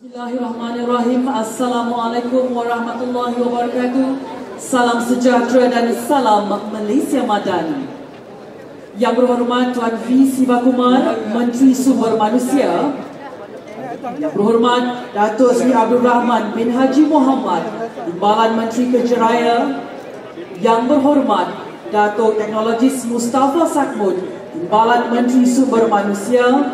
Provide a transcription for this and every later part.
Bismillahirrahmanirrahim. Assalamualaikum warahmatullahi wabarakatuh. Salam sejahtera dan salam Malaysia Madani. Yang berhormat Tuan V. Sivakumar, Menteri Sumber Manusia. Yang berhormat Datuk Seri Abdul Rahman bin Haji Muhammad, Timbalan Menteri Kerja Raya. Yang berhormat Datuk Teknologis Mustafa Sakmud, Timbalan Menteri Sumber Manusia.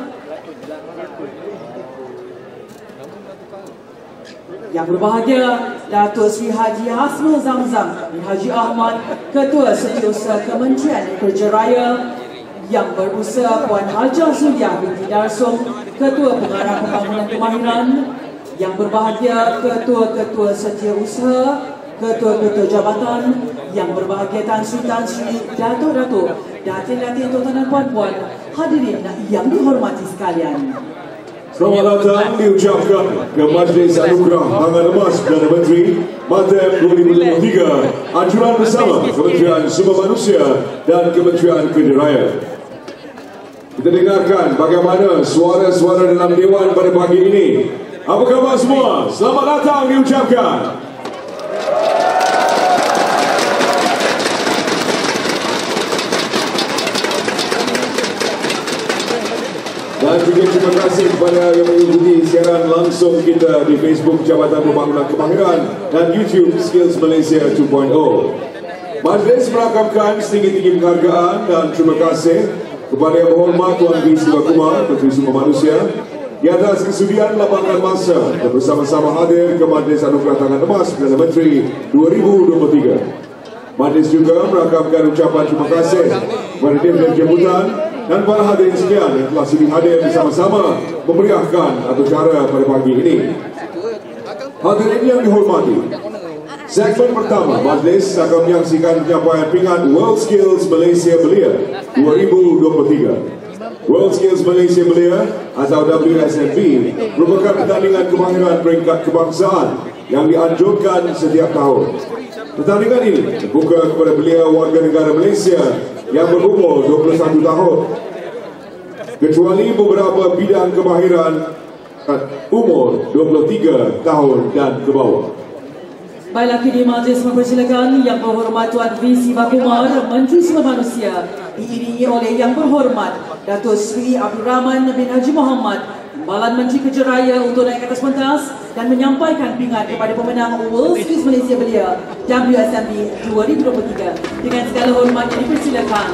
Yang berbahagia Datuk Seri Haji Hasnul Zamzam bin Haji Ahmad, Ketua Setiausaha Kementerian Kerja Raya. Yang berusaha Puan Hajah Suliah binti Darsum, Ketua Pengarah Pembangunan Kemahiran. Yang berbahagia Ketua-Ketua Setiausaha, Ketua-Ketua Jabatan. Yang berbahagia Tan Sri, Datuk-Datuk, Datin-Datin, Tuan-Tuan dan Puan-Puan, hadirin yang dihormati sekalian. Selamat datang diucapkan ke Majlis Anugerah Pangan Emas Perdana Menteri MATEM 2023, anjuran bersama Kementerian Sumber Manusia dan Kementerian Kerja Raya. Kita dengarkan bagaimana suara-suara dalam Dewan pada pagi ini. Apa khabar semua? Selamat datang diucapkan. Dan juga terima kasih kepada yang mengikuti siaran langsung kita di Facebook Jabatan Pembangunan Kemahiran dan YouTube Skills Malaysia 2.0. Majlis merakamkan setinggi-tinggi penghargaan dan terima kasih kepada Yang Berhormat Tuan V. Sivakumar, Menteri Sumber Manusia, di atas kesudian lapangkan masa dan bersama-sama hadir ke Majlis Anugerah Tangan Emas Perdana Menteri 2023. Majlis juga merakamkan ucapan terima kasih kepada Dirjen Jemputan dan para hadirin sekalian yang telah sudi hadir bersama-sama memeriahkan acara pada pagi ini. Hadirin yang dihormati, segmen pertama majlis akan menyaksikan penyampaian pingat World Skills Malaysia Belia 2023. World Skills Malaysia Belia atau WSMB merupakan pertandingan kemahiran peringkat kebangsaan yang dianjurkan setiap tahun. Pertandingan ini terbuka kepada belia warga negara Malaysia yang berumur 21 tahun, kecuali beberapa bidang kemahiran umur 23 tahun dan ke bawah. Baiklah, kini majlis mempersilakan Yang Berhormat Tuan V. Sivakumar, Menteri Sumber Manusia, diiringi oleh Yang Berhormat Datuk Seri Abdul Rahman bin Haji Muhammad, Timbalan Menteri Kerja Raya, untuk naik ke atas pentas dan menyampaikan pingat kepada pemenang World Skills Malaysia Belia WSMB 2023. Dengan segala hormat yang dipersilakan.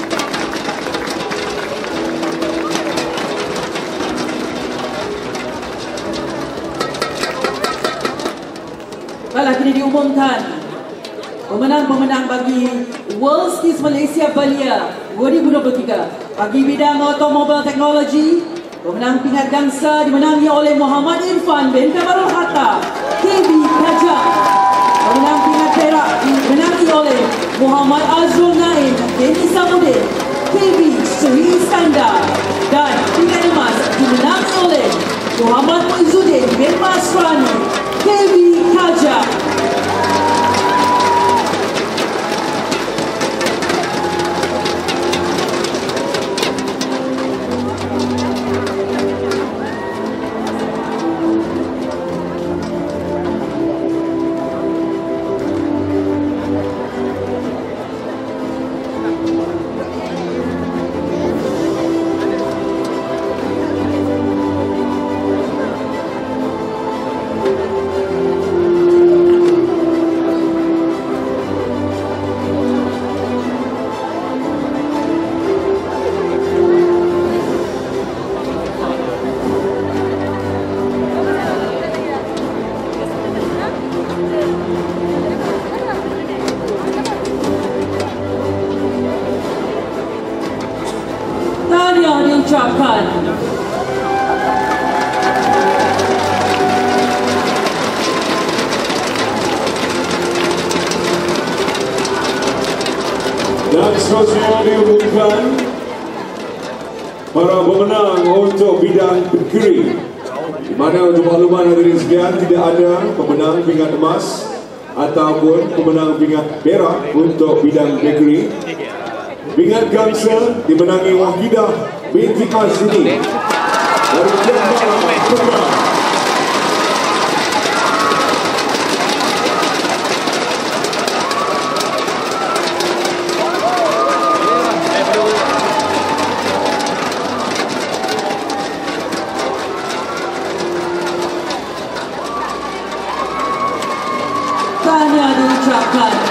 Baiklah, kini diumumkan pemenang-pemenang bagi World Skills Malaysia Belia 2023. Bagi bidang automobil teknologi, pemenang pingat gangsa dimenangi oleh Muhammad Irfan bin Kamarul Hatta, KB Kajang. Pemenang pingat perak dimenangi oleh Muhammad Azrul Naim bin Isamuddin, KB Sri Iskandar. Dan pingat emas dimenangi oleh Muhammad Muizzuddin bin Masrani, KB Kajang. Diucapkan. Dan seterusnya diumumkan para pemenang untuk bidang bakery, di mana untuk makluman hadirin sekalian tidak ada pemenang pingat emas ataupun pemenang pingat perak untuk bidang bakery. Pingat gangsa dimenangi Wahidah binti Azrini dari Jambal Putra.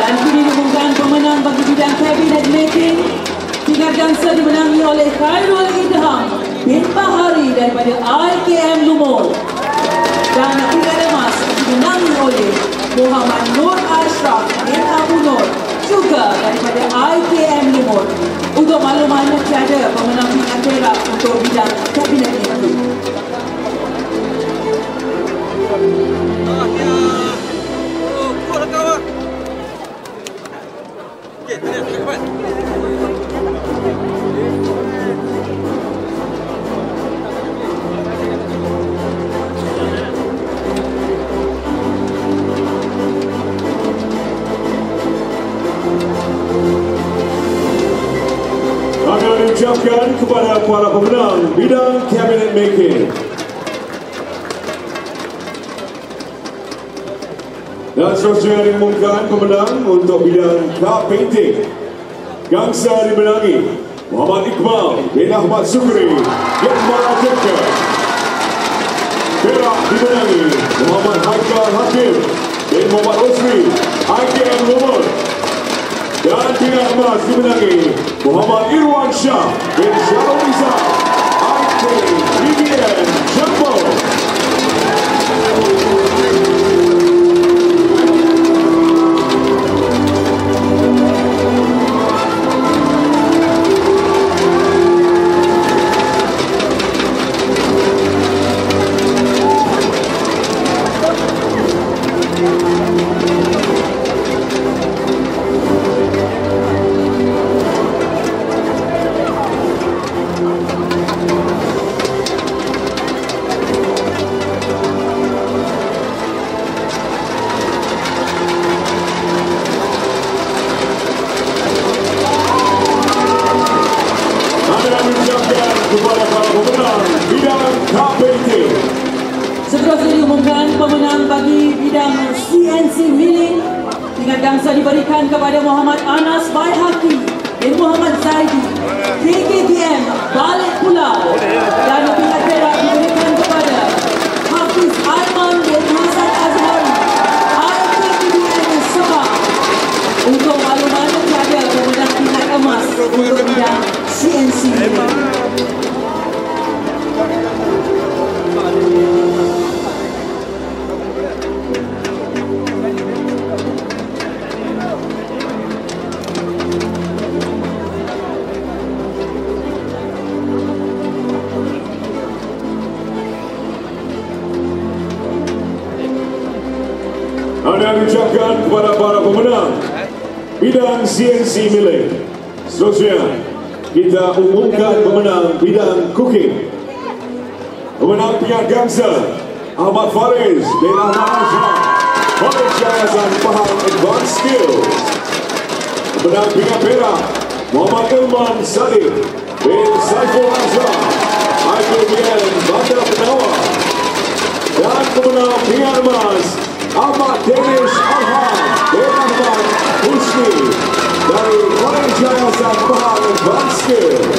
Dan kini diumumkan pemenang bagi bidang cabinet making. Tingkat gangsa dimenangi oleh Khairul Idham bin Bahari daripada IKM Lumur. Dan tingkat emas dimenangi oleh Muhammad Nur Ashraf bin Abu Nur juga daripada IKM Lumur. Untuk makluman, tiada pemenang tingkat perak untuk bidang kabinet making. Akan diucapkan kepada para pemenang bidang cabinet making. Dan seterusnya diumumkan pemenang untuk bidang car painting. Gangsa dimenangi Muhammad Iqbal bin Ahmad Sukri yang Malacca. Perak dimenangi Muhammad Haikal Hakim bin Muhammad Rosri IKM Lumur. Dan tingkat emas dimenangi Muhammad Irwan Shah bin Syarul Izzah IKBBN Jambu. Kepada para pemenang bidang car painting. Seterusnya diumumkan pemenang bagi bidang CNC milling. Tingkat gangsa diberikan kepada Muhammad Anas Baihaki bin Muhammad Zaidi KKTM Balik Pulau. Dan tingkat perak diberikan kepada Hafiz Aiman bin Hasan Azhari IKBBN Sabah. Untuk makluman, tiada pemenang tingkat emas untuk bidang CNC milling. Anda diucapkan kepada para pemenang bidang CNC milling. Seterusnya kita umumkan pemenang bidang cooking. Pemenang tingkat gangsa Ahmad Fariz bin Ahmad Azhar College Yayasan Pahang Advanced Skills. Pemenang tingkat perak Muhammad Ilman Salih bin Saiful Azhar IKBN Bandar Penawar. Dan pemenang tingkat emas Ahmad Danish Arham bin Ahmad Husni dari College Yayasan Pahang Advanced Skills.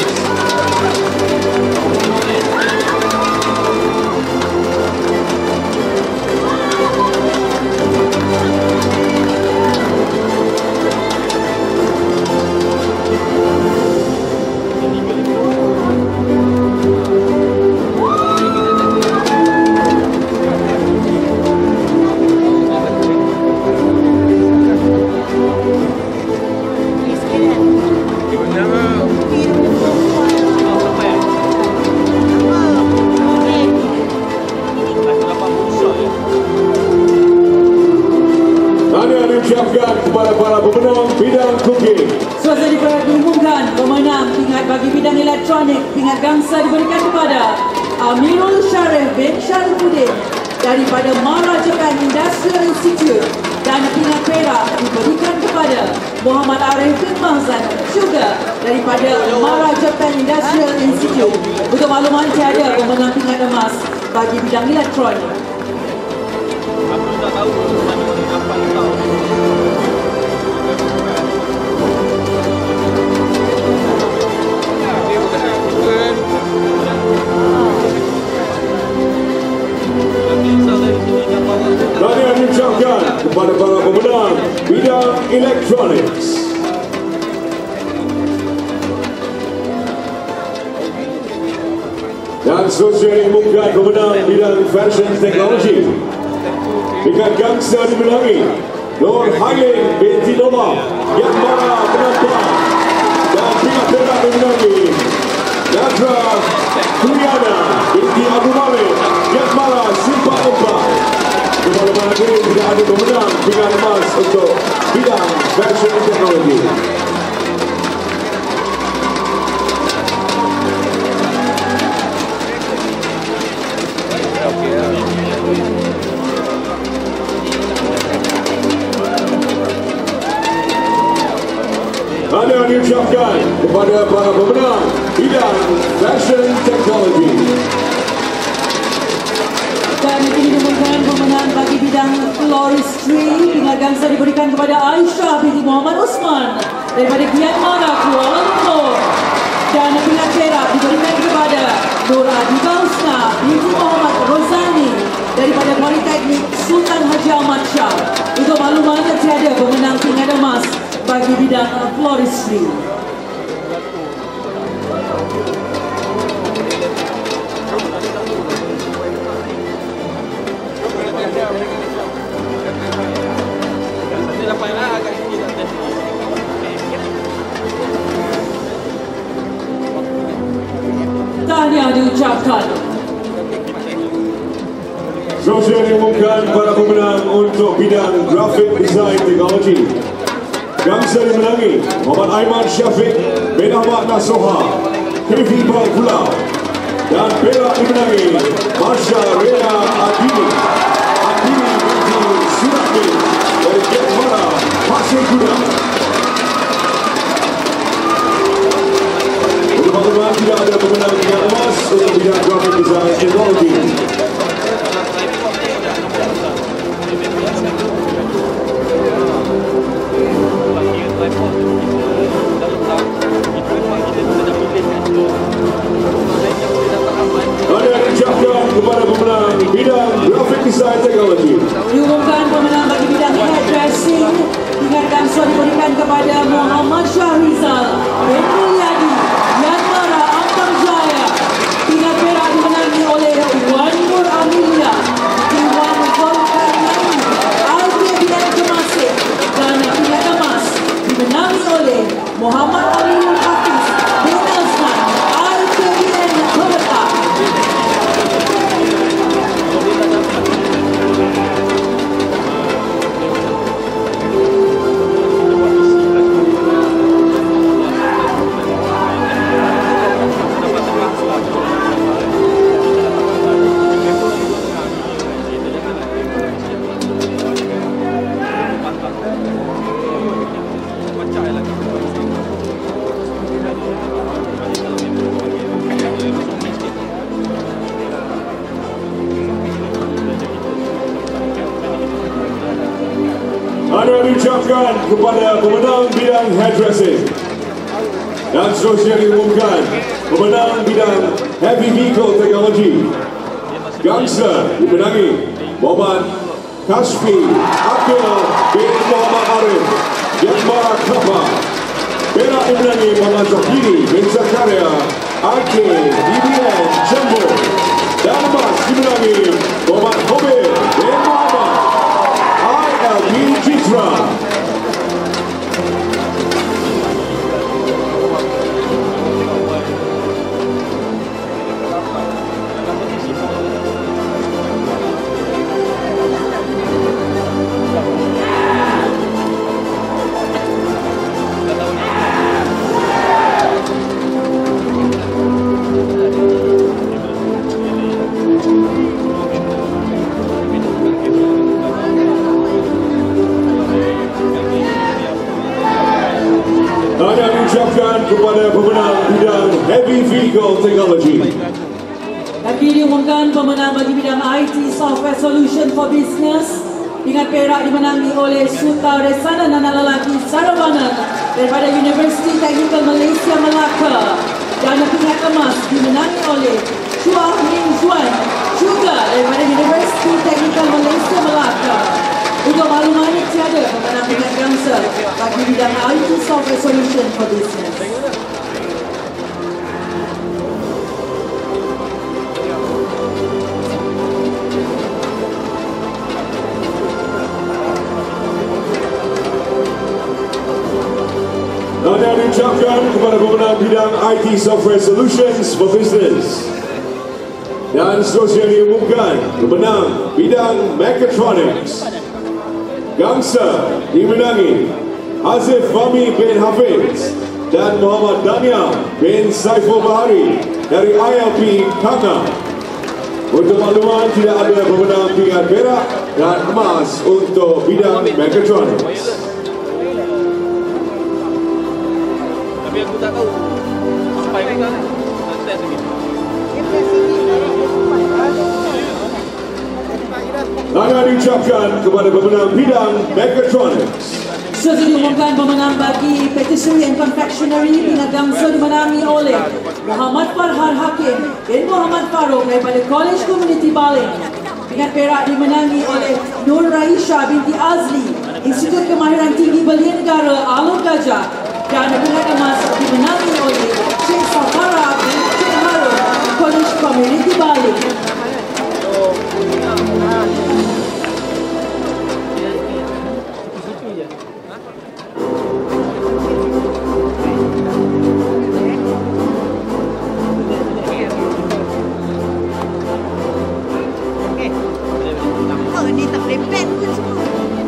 Diucapkan kepada para pemenang bidang cooking. Seterusnya diumumkan pemenang tingkat bagi bidang elektronik. Tingkat gangsa diberikan kepada Amirul Sharif bin Sharifuddin daripada Mara Japan Industrial Institute. Dan tingkat perak diberikan kepada Muhammad Arif bin Mahzan juga daripada Mara Japan Industrial Institute. Untuk makluman, tiada pemenang tingkat emas bagi bidang elektronik. Aku tak tahu apa tahu. Kami ucapkan ucapkan kepada para pemenang bidang Electronics. Dan seterusnya diumumkan pemenang bidang Fashion Technology. Dengan gangsa dimenangi Nur Halim binti Noma yang mana penampak, dan pihak perak dimenangi Nadra Kuriana binti Abu Malik yang mana Simpang Empat. Kepada mana ini tidak ada pemenang dengan emas untuk bidang Fashion Technology. Ada diucapkan kepada para pemenang bidang Fashion Technology. Dan kini diumumkan pemenang bagi bidang Floristry dengan gangsa diberikan kepada Aisyah binti Muhammad Usman daripada Myanmar, Kuala Lumpur. Dan pilihan perak diberikan kepada Nora Adiba Husna binti Muhammad Rozani daripada Politeknik Sultan Haji Ahmad Shah. Untuk makluman, tiada pemenang tingkat emas bagi bidang Floristry. Tahniah diucapkan. Seterusnya diumumkan para pemenang untuk bidang Graphic Design Technology. Gangsa dimenangi Muhammad Aiman Syafiq bin Ahmad Nasoha, Kevi Pulau, dan perak dimenangi Masya Rena Adini binti Suratni dari Jepara, Pasir Kuda. Untuk makluman, tidak ada pemenang tingkat emas untuk bidang Graphic Design Technology. Ada diucapkan kepada pemenang bidang Graphic Design Technology. Diumumkan pemenang bagi bidang hairdressing dengan gangsa diberikan kepada Muhammad Syahrizal bin Mulyadi Myanmar, Ampang Jaya. Tingkat perak dimenangi oleh Wan Nur Amelia Iwan Zulkarnain IBM Temasek, dan tingkat emas dimenangi oleh Muhammad Aliul Hafiz bin Azman IBM Perta. Ada diucapkan kepada pemenang bidang hairdressing. Dan seterusnya diumumkan pemenang bidang Heavy Vehicle Technology. Gangsa dimenangi Muhammad Kashfi Akil bin Muhammad Arif Yatmara Kappa. Perak dimenangi Muhammad Zahiri bin Zakaria Ake DBN Jambu. Dan emas dimenangi Muhammad Hobir bin Muhammad ILB Citra. Ada diucapkan kepada pemenang bidang Heavy Vehicle Technology. Lagi diumumkan pemenang bagi bidang IT Software Solution for Business dengan perak dimenangi oleh Sultan Resana Nana Lelaki Saravanan daripada Universiti Teknikal Malaysia Melaka, dan tingkat emas dimenangi oleh Chua Min Juan juga daripada Universiti Teknikal Malaysia Melaka. Untuk solution for business. Tahniah diucapkan kepada pemenang bidang IT Software Solutions for Business. Dan seterusnya diumumkan pemenang bidang Mechatronics. Gangsa dimenangi Hazif Fahmi bin Hafiz dan Muhammad Daniel bin Saiful Bahari dari ILP Kanga. Untuk makluman, tidak ada pemenang pingat perak dan emas untuk bidang Mechatronics. Tapi aku tak tahu sampai ke sana. Test lagi. Tahniah diucapkan kepada pemenang bidang Mechatronics. Sudah diumumkan pemenang bagi Patisserie and Confectionery tingkat Gangsa dimenangi oleh Muhammad Farhan Hakim bin Muhammad Farouk daripada College Community Baling. Tingkat perak dimenangi oleh Nur Raisha binti Azli, Institut Kemahiran Tinggi Belia Negara Alor Gajah, dan tingkat emas dimenangi oleh Sheikh Safara bin Sheikh Harun, College Community Baling. Ni tak boleh plan pun semua.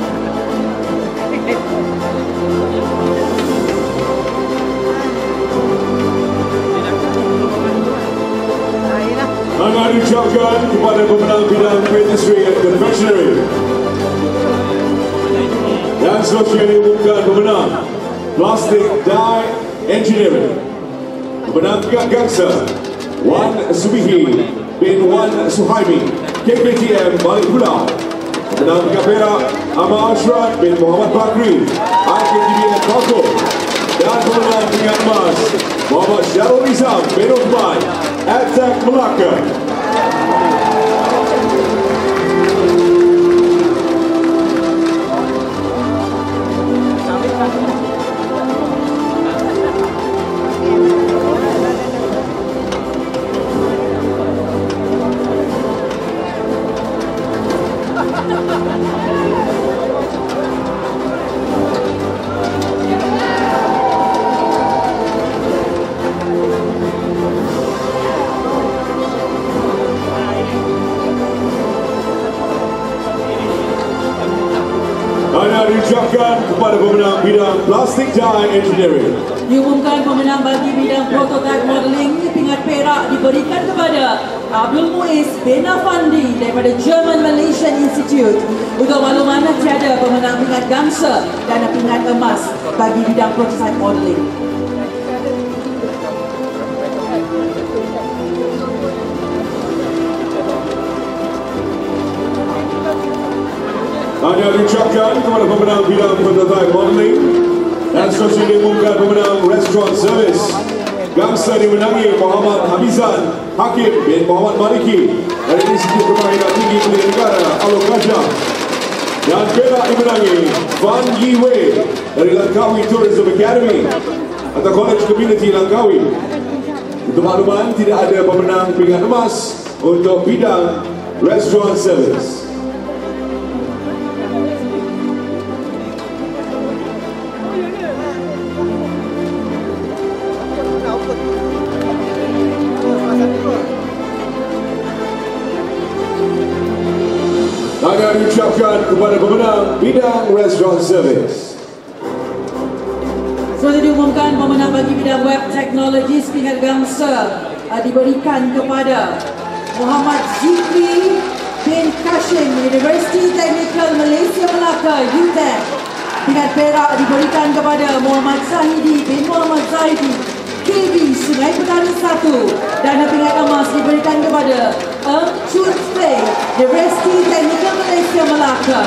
Tahniah diucapkan kepada pemenang bidang Patisserie and Confectionery. Dan seterusnya diumumkan pemenang Plastic Dye Engineering. Pemenang tingkat Gangsa Wan Subihi bin Wan Suhaimi, KPTM Balik Pulau. Pemenang tingkat perak Ahmad Ashrat bin Muhammad Bakri, IKTBN Kalko. Dan pemenang tingkat emas Muhammad Syarul Izam bin Uthman, Adtech Melaka. Tahniah diucapkan kepada pemenang bidang Plastic Dye Engineering. Diumumkan pemenang bagi bidang prototype modeling tingkat perak diberikan kepada Abdul Muiz bin Afandi daripada German Malaysian Institute. Untuk makluman, tiada pemenang tingkat Gangsa dan tingkat emas bagi bidang prototype modeling. Tahniah diucapkan kepada pemenang bidang prototype modeling. Dan seterusnya diumumkan pemenang Restaurant Service. Gangsa dimenangi Muhammad Hamizan Hakim bin Muhammad Maliki dari Institut Kemahiran Tinggi Belia Negara Alor Gajah. Dan perak dimenangi Van Yi Wei dari Langkawi Tourism Academy atau College Community Langkawi. Untuk makluman, tidak ada pemenang pingat emas untuk bidang Restaurant Service. Tahniah diucapkan kepada pemenang bidang Restaurant Service. Sudah diumumkan pemenang bagi bidang Web Technology tingkat Gangsa diberikan kepada Muhammad Zikri bin Kashim, University Technical Malaysia Melaka, UTEM. Tingkat perak diberikan kepada Muhammad Zahidi bin Muhammad Zahidi, KB Sungai Petani 1, dan tingkat emas diberikan kepada Chun Fei, University Technical Malaysia Melaka.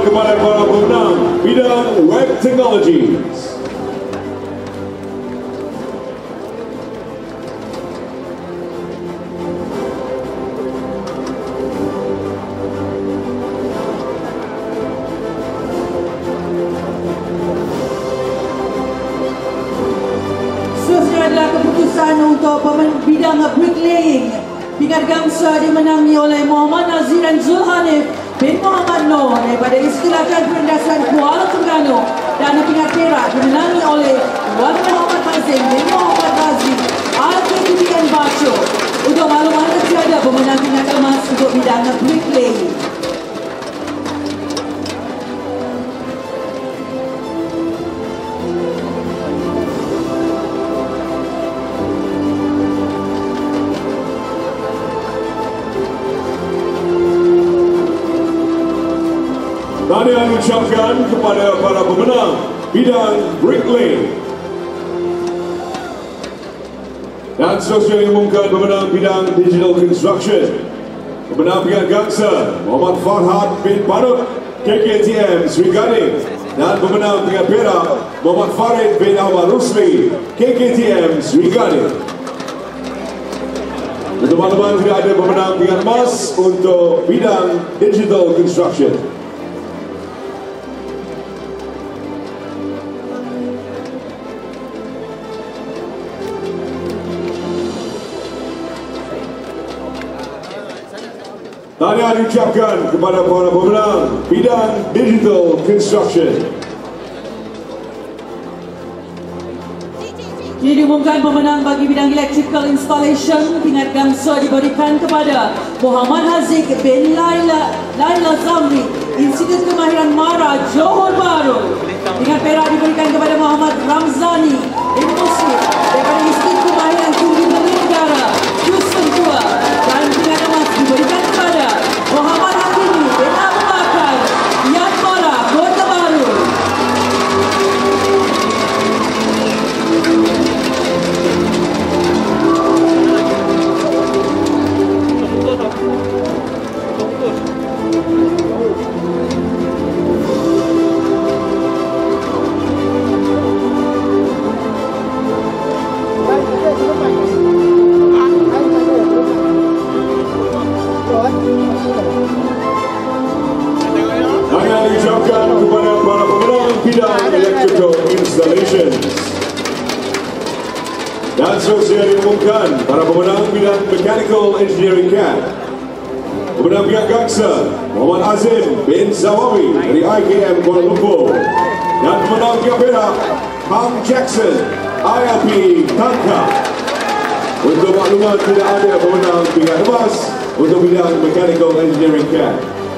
kepada para pemenang bidang Web Technologies. Untuk bidang bricklaying, tingkat gangsa dimenangi oleh Muhammad Nazir dan Zulhanif bin Muhammad Noor daripada Istilahkan Perlindasan Kuala Terengganu, dan tingkat perak dimenangi oleh Wan Muhammad Mazin bin Muhammad Razi RKTPN Baco. Untuk makluman tiada pemenang tingkat emas untuk bidang bricklaying. Tahniah diucapkan kepada para pemenang bidang bricklaying. Dan seterusnya diumumkan pemenang bidang digital construction. Pemenang pilihan gangsa Muhammad Farhad bin Panut KKTM Sri Gading, dan pemenang pilihan perak Muhammad Farid bin Ahmad Rusli KKTM Sri Gading. Untuk makluman, tidak ada pemenang pilihan emas untuk bidang digital construction. Tahniah diucapkan kepada para pemenang bidang digital construction. Ini diumumkan pemenang bagi bidang electrical installation. Tingkat gangsa diberikan kepada Muhammad Haziq bin Laila Zamri, Institut Kemahiran Mara, Johor Bahru. Tingkat perak diberikan kepada Muhammad Ramzani bin Muslim daripada Institut Kemahiran Tinggi Beli Negara, Houston Tua. Dan tingkat emas diberikan kepada Muhammad Hakimi bin Abu Bakar, Yat Mara, Kota Baru. Tahniah diucapkan kepada para pemenang bidang electrical installations. Dan seterusnya diumumkan para pemenang bidang mechanical engineering CAD. Pemenang pihak gangsa Muhammad Azim bin Zawawi dari IKM Kuala Lumpur, dan pemenang pihak perak Hang Jackson ILP Tangka. Untuk makluman, tidak ada pemenang pihak emas untuk bidang mechanical engineering CAD.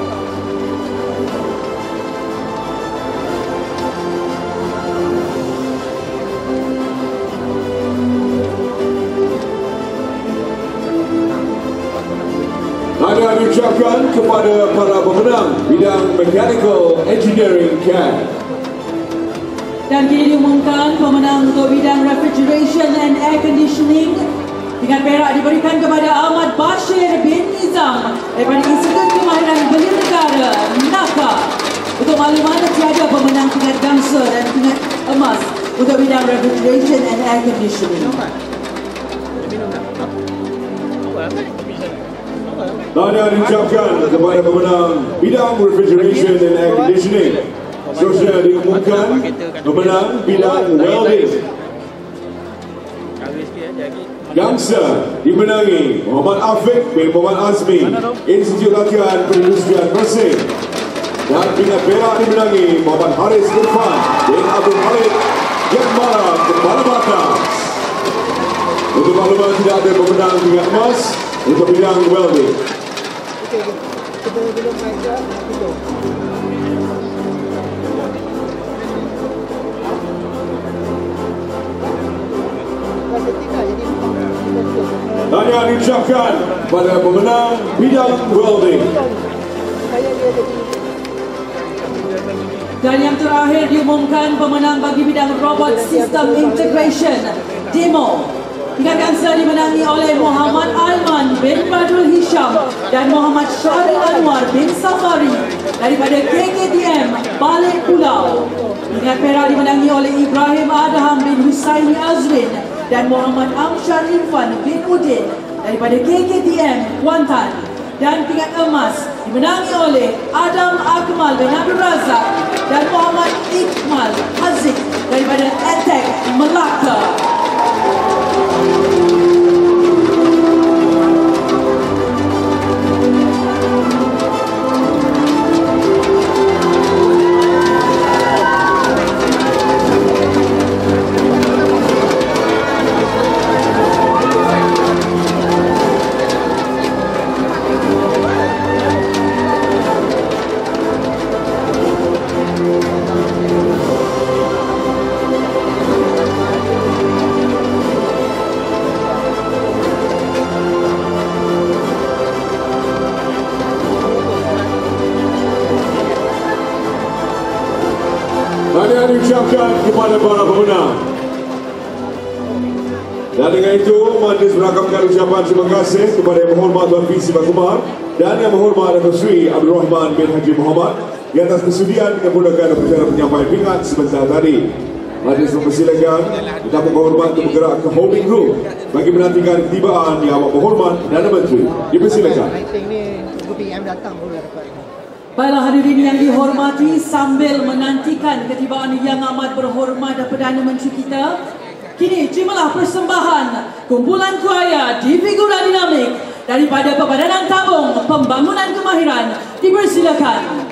Tahniah diucapkan kepada para pemenang bidang mechanical engineering CAD. Dan kini diumumkan pemenang untuk bidang refrigeration and air conditioning. Tingkat perak diberikan kepada Ahmad Bashir bin Nizam daripada Institut Kemahiran Beli Negara, NAKA. Untuk makluman, tiada pemenang tingkat gangsa dan tingkat emas untuk bidang refrigeration and air conditioning. Tahniah diucapkan kepada pemenang bidang refrigeration and air conditioning. Seterusnya diumumkan pemenang bidang welding. Gangsa dimenangi Muhammad Afiq bin Muhammad Azmi, Institut Latihan Perindustrian Mersing. Dan tingkat perak dimenangi Muhammad Haris Irfan bin Abdul Khalid Yatmara, Kepala Batas. Untuk makluman, tidak ada pemenang tingkat emas untuk bidang welding. Tahniah diucapkan pada pemenang bidang welding. Dan yang terakhir diumumkan pemenang bagi bidang robot system integration demo. Tingkat gangsa dimenangi oleh Muhammad Alman bin Badrul Hisham dan Muhammad Syarif Anwar bin Safari daripada KKTM Balik Pulau. Pingat perak dimenangi oleh Ibrahim Adham bin Husaini Azrin dan Muhammad Amsyar Irfan bin Udin daripada KKTM Kuantan. Dan pingat emas dimenangi oleh Adam Akmal bin Abdul Razak dan Muhammad Iqmal Haziq daripada Attack Melaka. Tahniah diucapkan kepada para pemenang. Dan dengan itu, majlis merakamkan ucapan terima kasih kepada Yang Berhormat Tuan P. Siva Kumar dan Yang Berhormat Datuk Seri Abdul Rahman bin Haji Muhammad di atas kesudian menggunakan upacara penyampaian pingat sebentar tadi. Majlis mempersilakan Tetamu Berhormat untuk bergerak ke holding room bagi menantikan ketibaan Yang Amat Berhormat Perdana Menteri. Dipersilakan. Baiklah hadirin yang dihormati, sambil menantikan ketibaan Yang Amat Berhormat Perdana Menteri kita, kini terimalah persembahan kumpulan kuaya di figura dinamik daripada Perbadanan Tabung Pembangunan Kemahiran. Dipersilakan.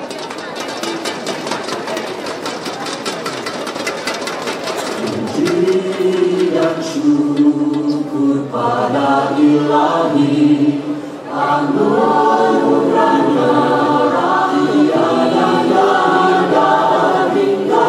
Puji dan syukur pada Ilahi, anugerahnya rahasia dan indah hingga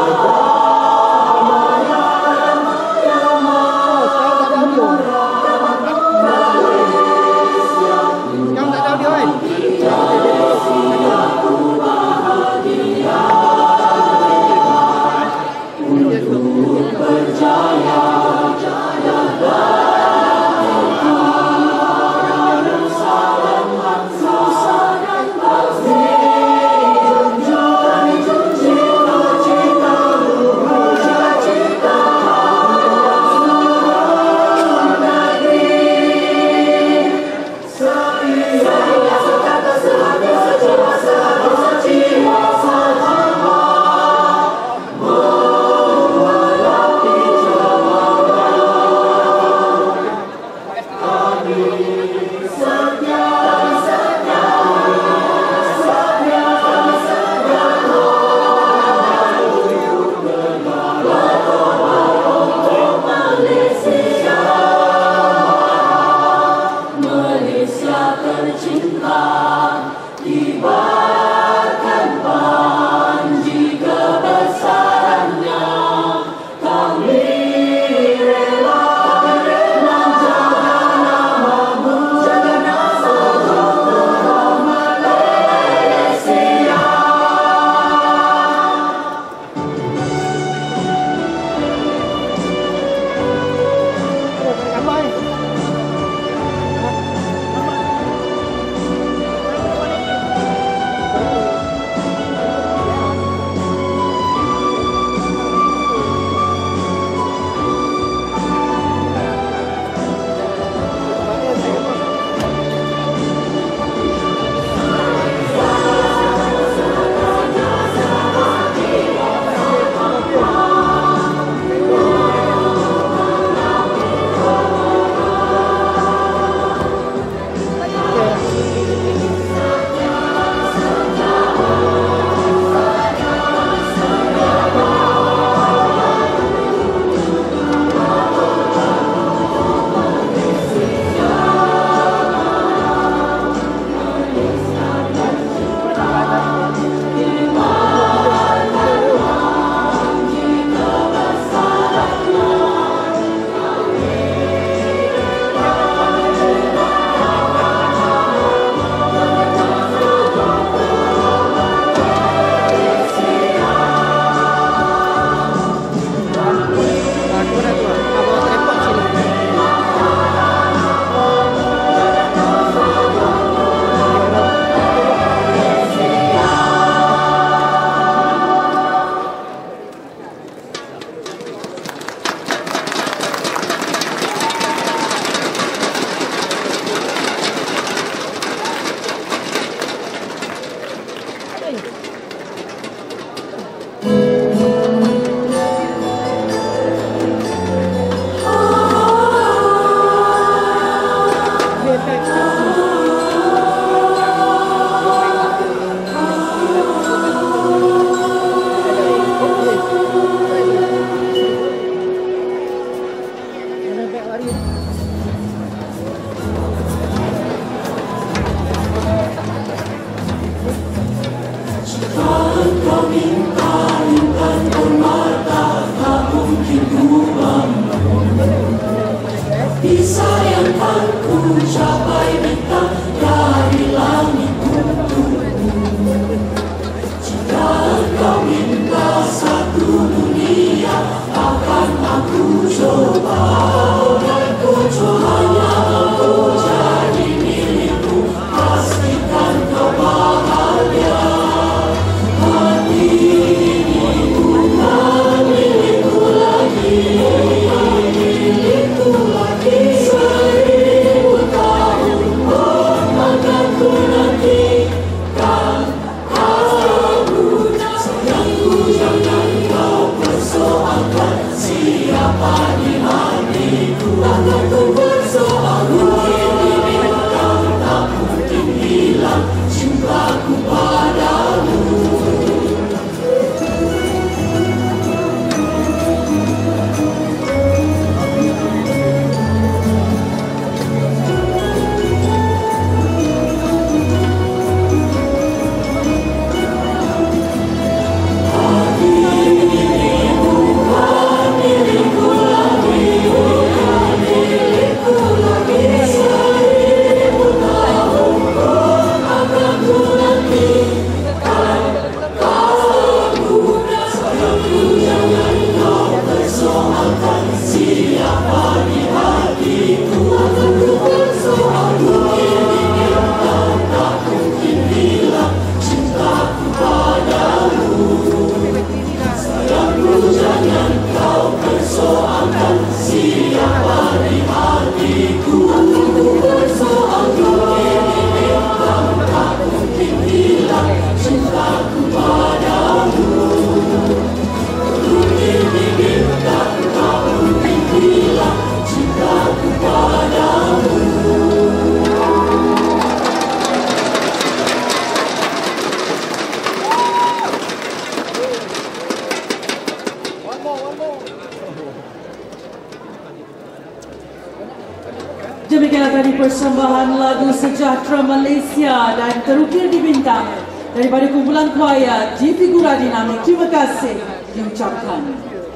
persembahan lagu Sejahtera Malaysia dan terukir di bintang daripada kumpulan choir G Figura Dinamik. Terima kasih diucapkan.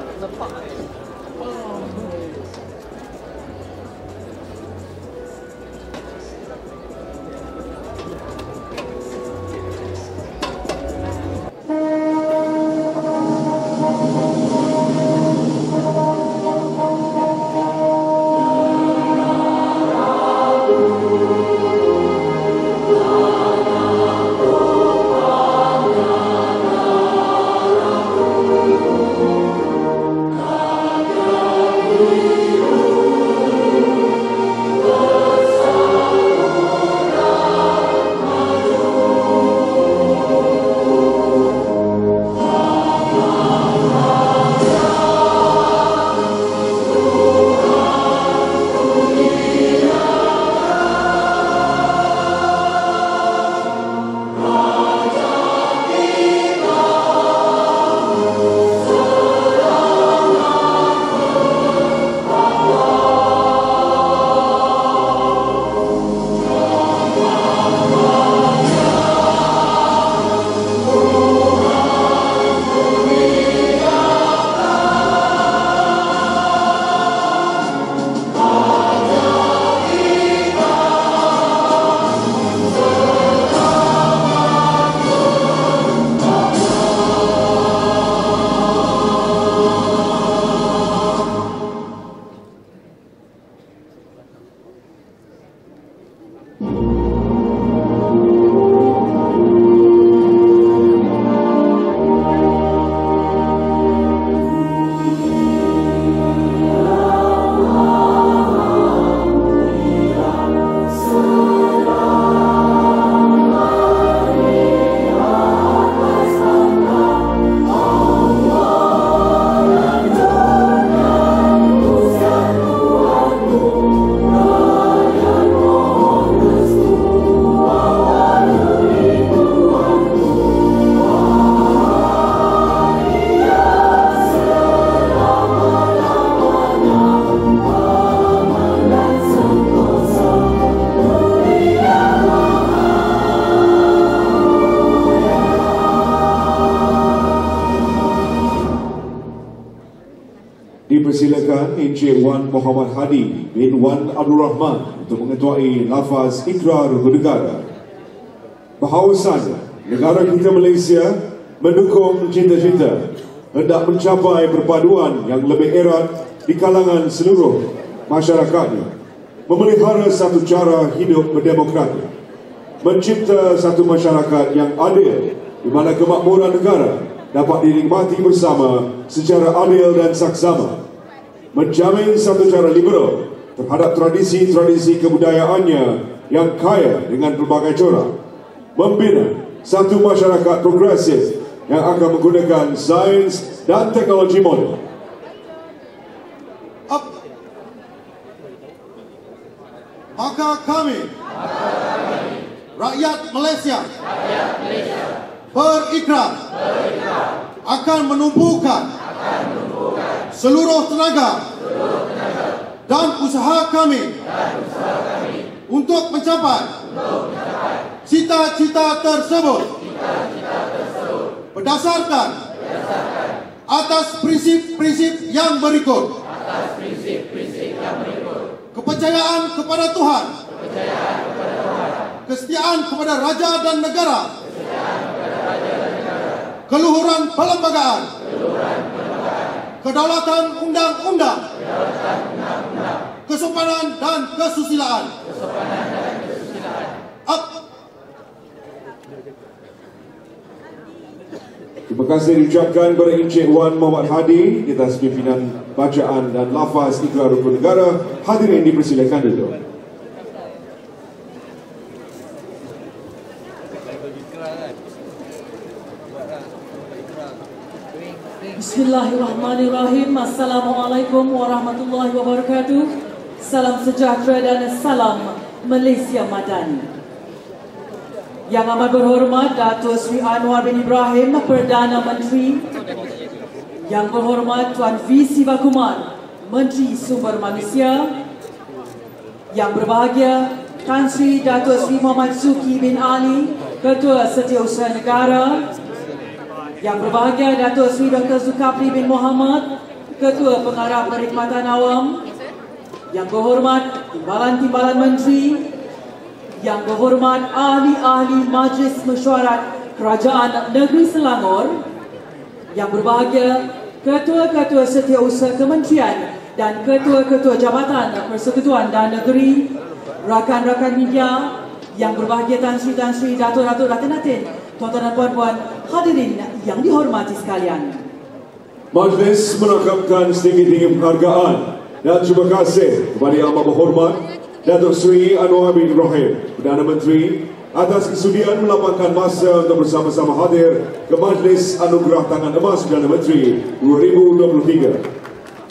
Dipersilakan Encik Wan Muhammad Hadi bin Wan Abdul Rahman untuk mengetuai lafaz ikrar bernegara. Bahawasanya negara kita Malaysia mendukung cita-cita hendak mencapai perpaduan yang lebih erat di kalangan seluruh masyarakatnya, memelihara satu cara hidup berdemokrasi, mencipta satu masyarakat yang adil di mana kemakmuran negara dapat dinikmati bersama secara adil dan saksama, menjamin satu cara liberal terhadap tradisi-tradisi kebudayaannya yang kaya dengan pelbagai corak, membina satu masyarakat progresif yang akan menggunakan sains dan teknologi moden. Maka kami, rakyat Malaysia, berikrar akan menumpukan seluruh tenaga dan usaha kami untuk mencapai cita-cita tersebut berdasarkan atas prinsip-prinsip yang berikut: kepercayaan kepada Tuhan, kesetiaan kepada raja dan negara, keluhuran perlembagaan, kedaulatan undang-undang, kesopanan dan kesusilaan. Terima kasih diucapkan kepada Encik Wan Muhammad Hadi di atas pimpinan bacaan dan lafaz ikrar rukun negara. Hadirin dipersilakan dulu. Bismillahirrahmanirrahim. Assalamualaikum warahmatullahi wabarakatuh. Salam sejahtera dan salam Malaysia Madani. Yang amat berhormat Datuk Sri Anwar bin Ibrahim, Perdana Menteri. Yang berhormat Tuan V. Sivakumar, Menteri Sumber Manusia. Yang berbahagia Tan Sri Datuk Seri Muhammad Suki bin Ali, Ketua Setiausaha Negara. Yang berbahagia Datuk Seri Dr. Zulkifli bin Mohamad, Ketua Pengarah Perkhidmatan Awam. Yang berhormat Timbalan-Timbalan Menteri, yang berhormat ahli-ahli Majlis Mesyuarat Kerajaan Negeri Selangor, yang berbahagia Ketua-Ketua Setiausaha Kementerian dan Ketua-Ketua Jabatan Persekutuan dan Negeri, rakan-rakan media, yang berbahagia Tan Sri Datuk-Datuk Datin, tuan-tuan dan puan-puan, hadirin yang dihormati sekalian. Majlis menakamkan setinggi-tinggi penghargaan dan terima kasih kepada Yang Amat Berhormat Datuk Seri Anwar bin Ibrahim, Perdana Menteri, atas kesudian melapangkan masa untuk bersama-sama hadir ke Majlis Anugerah Tangan Emas Perdana Menteri 2023.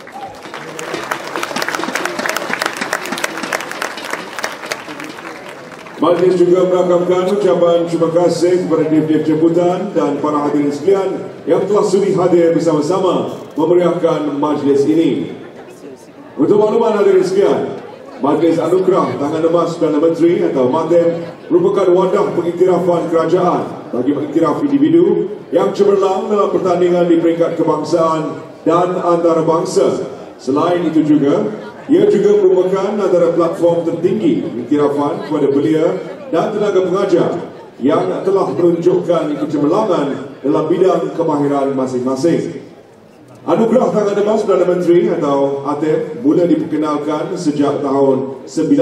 Majlis juga merakamkan ucapan terima kasih kepada Direktur Jemputan dan para hadirin sekalian yang telah sudi hadir bersama-sama memeriahkan majlis ini. Untuk makluman hadirin sekalian, Majlis Anugerah Tangan Emas Perdana Menteri atau MATEM merupakan wadah pengiktirafan kerajaan bagi mengiktiraf individu yang cemerlang dalam pertandingan di peringkat kebangsaan dan antarabangsa. Selain itu juga, ia juga merupakan antara platform tertinggi pengiktirafan kepada belia dan tenaga pengajar yang telah menunjukkan kecemerlangan dalam bidang kemahiran masing-masing. Anugerah Tangan Emas Perdana Menteri atau ATEM mula diperkenalkan sejak tahun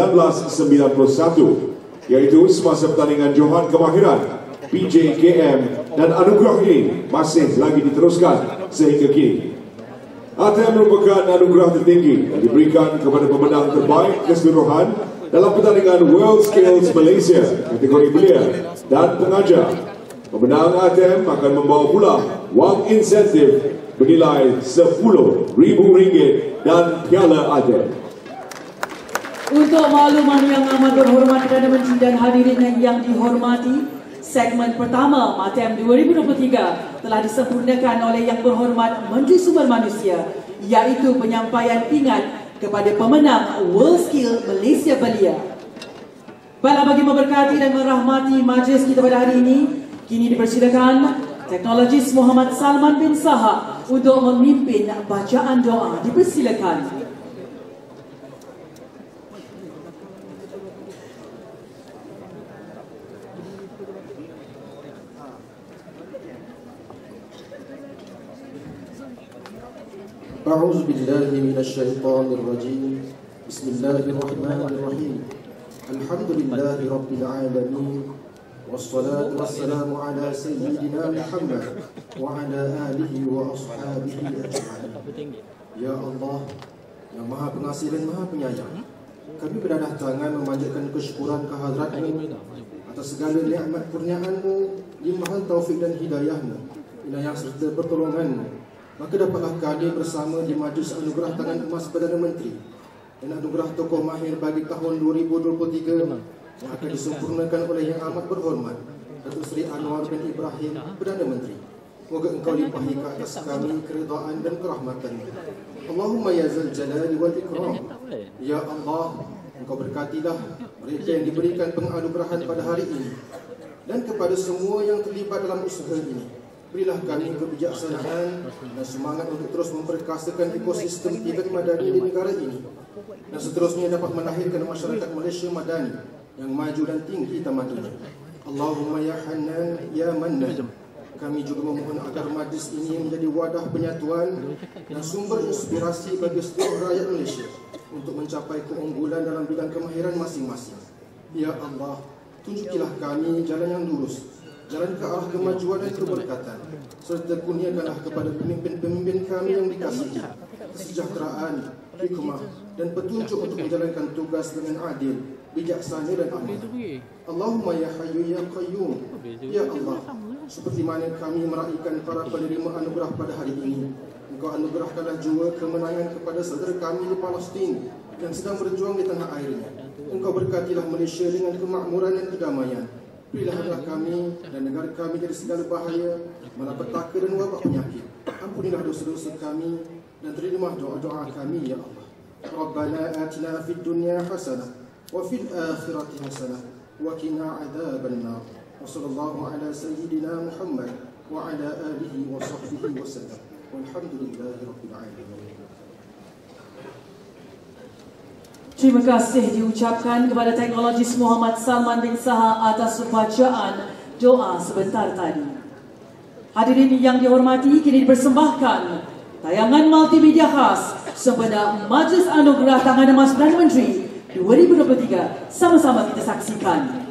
1991, iaitu semasa pertandingan Johan Kemahiran PJKM, dan anugerah ini masih lagi diteruskan sehingga kini. ATEM merupakan anugerah tertinggi yang diberikan kepada pemenang terbaik keseluruhan dalam pertandingan World Skills Malaysia kategori belia dan pengajar. Pemenang ATEM akan membawa pula wang insentif bernilai RM10,000 dan piala ATEM. Untuk makluman yang amat berhormat Perdana Menteri dan hadirin yang dihormati, segmen pertama MATEM 2023 telah disempurnakan oleh Yang Berhormat Menteri Sumber Manusia, iaitu penyampaian pingat kepada pemenang World Skill Malaysia Belia. Baiklah, bagi memberkati dan merahmati majlis kita pada hari ini, kini dipersilakan Teknologis Muhammad Salman bin Sahak untuk memimpin bacaan doa. Dipersilakan. أعوذ بالله من الشيطان الرجيم بسم الله الرحمن الرحيم الحمد لله رب العالمين والصلاة والسلام على سيدنا محمد وعلى آله وأصحابه أجمعين. Ya Allah, yang Maha Pengasih dan Maha Penyayang, kami berdadah tangan memanjatkan kesyukuran kehadrat-Mu atas segala nikmat kurniaan-Mu, limpahan taufik dan hidayah-Mu, inayah serta pertolongan-Mu. Maka dapatlah kami bersama di Majlis Anugerah Tangan Emas Perdana Menteri dan Anugerah Tokoh Mahir bagi tahun 2023 yang akan disempurnakan oleh Yang Amat Berhormat Datuk Seri Anwar bin Ibrahim, Perdana Menteri. Moga Engkau limpahi ke atas kami keridaan dan kerahmatan-Mu. Allahumma ya zal jalali wal ikram. Ya Allah, Engkau berkatilah mereka yang diberikan penganugerahan pada hari ini dan kepada semua yang terlibat dalam usaha ini. Berilah kami kebijaksanaan dan semangat untuk terus memperkasakan ekosistem TV madani di negara ini dan seterusnya dapat melahirkan masyarakat Malaysia madani yang maju dan tinggi tamadunnya. Allahumma ya Hannan ya Mannan. Kami juga memohon agar majlis ini menjadi wadah penyatuan dan sumber inspirasi bagi seluruh rakyat Malaysia untuk mencapai keunggulan dalam bidang kemahiran masing-masing. Ya Allah, tunjukilah kami jalan yang lurus, jalan ke arah kemajuan dan keberkatan, serta kurniakanlah kepada pemimpin-pemimpin kami yang dikasihi kesejahteraan, hikmah dan petunjuk untuk menjalankan tugas dengan adil, bijaksana dan amanah. Allahumma ya Hayyu ya Qayyum. Ya Allah, seperti mana kami meraihkan para penerima anugerah pada hari ini, Engkau anugerahkanlah jua kemenangan kepada saudara kami di Palestin yang sedang berjuang di tanah airnya. Engkau berkatilah Malaysia dengan kemakmuran dan kedamaian. Berilah kami dan negara kami dari segala bahaya, malapetaka dan wabak penyakit. Ampunilah dosa-dosa kami dan terimalah doa-doa kami, ya Allah. Rabbana atina fid dunya hasanah وفي الآخرة حسنة وقنا عذاب النار وصلى الله على سيدنا محمد وعلى آله وصحبه وسلم والحمد لله رب العالمين. Terima kasih diucapkan kepada Teknologis Muhammad Salman bin Saha atas bacaan doa sebentar tadi. Hadirin yang dihormati, kini dipersembahkan tayangan multimedia khas sempena Majlis Anugerah Tangan Emas Perdana Menteri 2023. Sama-sama kita saksikan.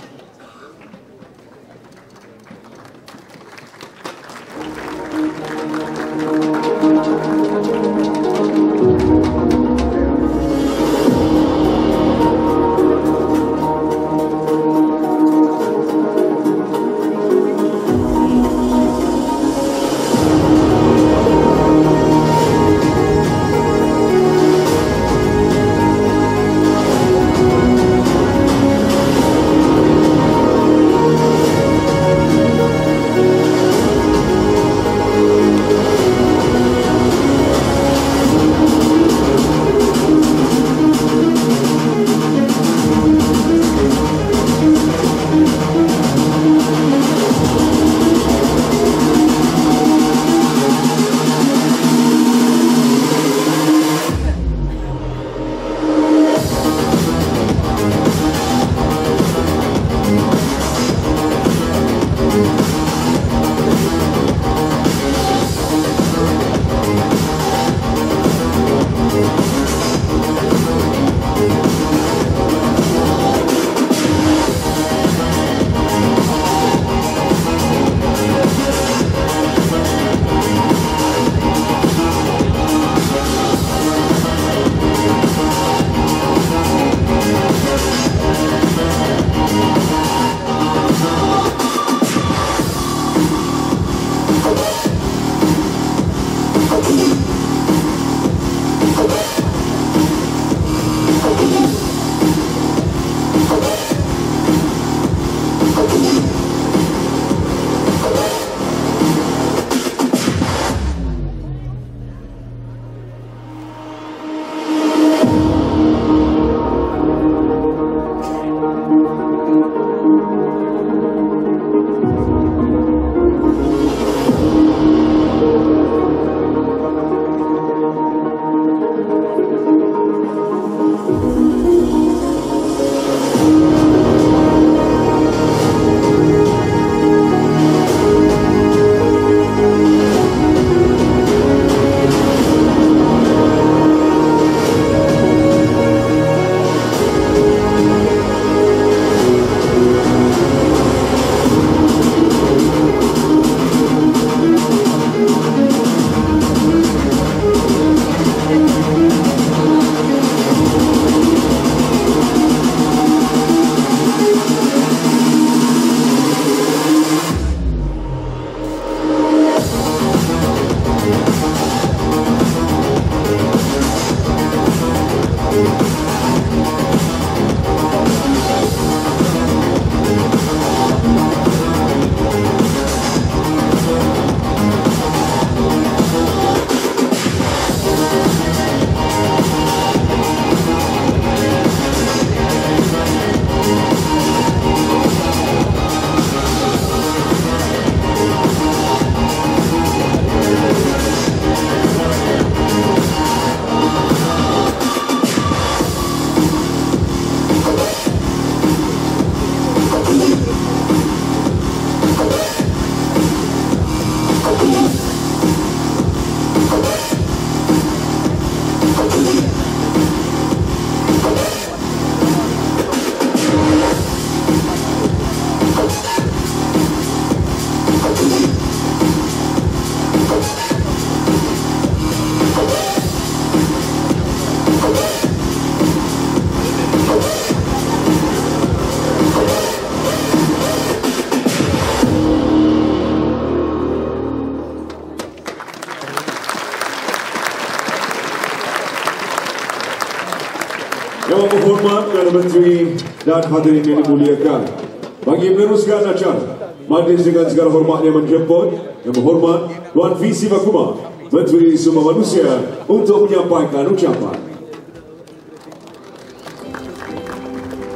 Yang berhormat Perdana Menteri dan hadirin yang dimuliakan, bagi meneruskan acara, majlis dengan segala hormatnya menjemput Yang berhormat Tuan V. Sivakumar, Menteri Sumber Manusia, untuk menyampaikan ucapan.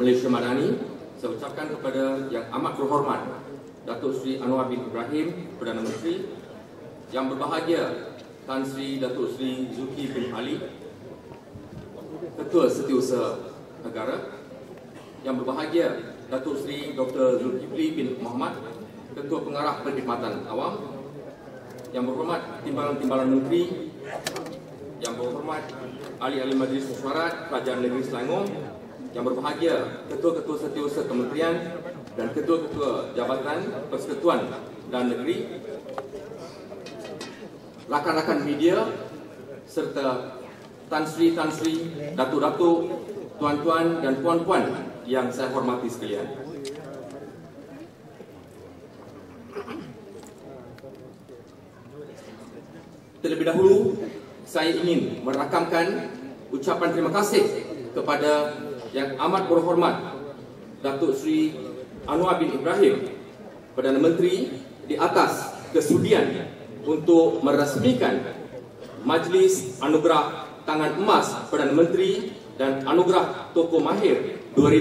Malaysia Madani, saya ucapkan kepada Yang Amat Berhormat Datuk Seri Anwar bin Ibrahim, Perdana Menteri, Yang Berbahagia Tan Sri Datuk Seri Zulkifli bin Ali, Ketua Setiausaha Negara, Yang Berbahagia Datuk Seri Dr. Zulkifli bin Mohamad, Ketua Pengarah Perkhidmatan Awam, Yang Berhormat Timbalan-Timbalan Menteri, Yang Berhormat Ahli-Ahli Majlis Mesyuarat Kerajaan Negeri Selangor, Yang Berbahagia Ketua-Ketua Setiausaha Kementerian dan Ketua-Ketua Jabatan Persekutuan dan Negeri, rakan-rakan media serta Tan Sri, Datuk-Datuk, Tuan-Tuan dan Puan-Puan yang saya hormati sekalian. Terlebih dahulu, saya ingin merakamkan ucapan terima kasih kepada Yang Amat Berhormat Datuk Seri Anwar bin Ibrahim, Perdana Menteri, di atas kesudian untuk meresmikan Majlis Anugerah Tangan Emas Perdana Menteri dan Anugerah Tokoh Mahir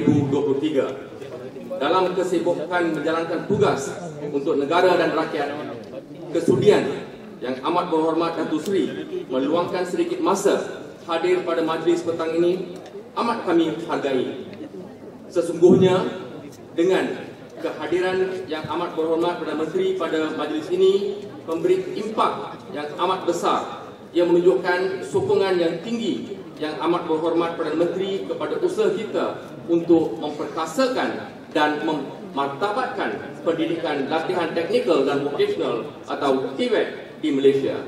2023. Dalam kesibukan menjalankan tugas untuk negara dan rakyat, kesudian Yang Amat Berhormat Datuk Seri meluangkan sedikit masa hadir pada majlis petang ini amat kami hargai. Sesungguhnya dengan kehadiran Yang Amat Berhormat Perdana Menteri pada majlis ini memberi impak yang amat besar yang menunjukkan sokongan yang tinggi Yang Amat Berhormat Perdana Menteri kepada usaha kita untuk memperkasakan dan memartabatkan pendidikan latihan teknikal dan vocational atau TVET di Malaysia.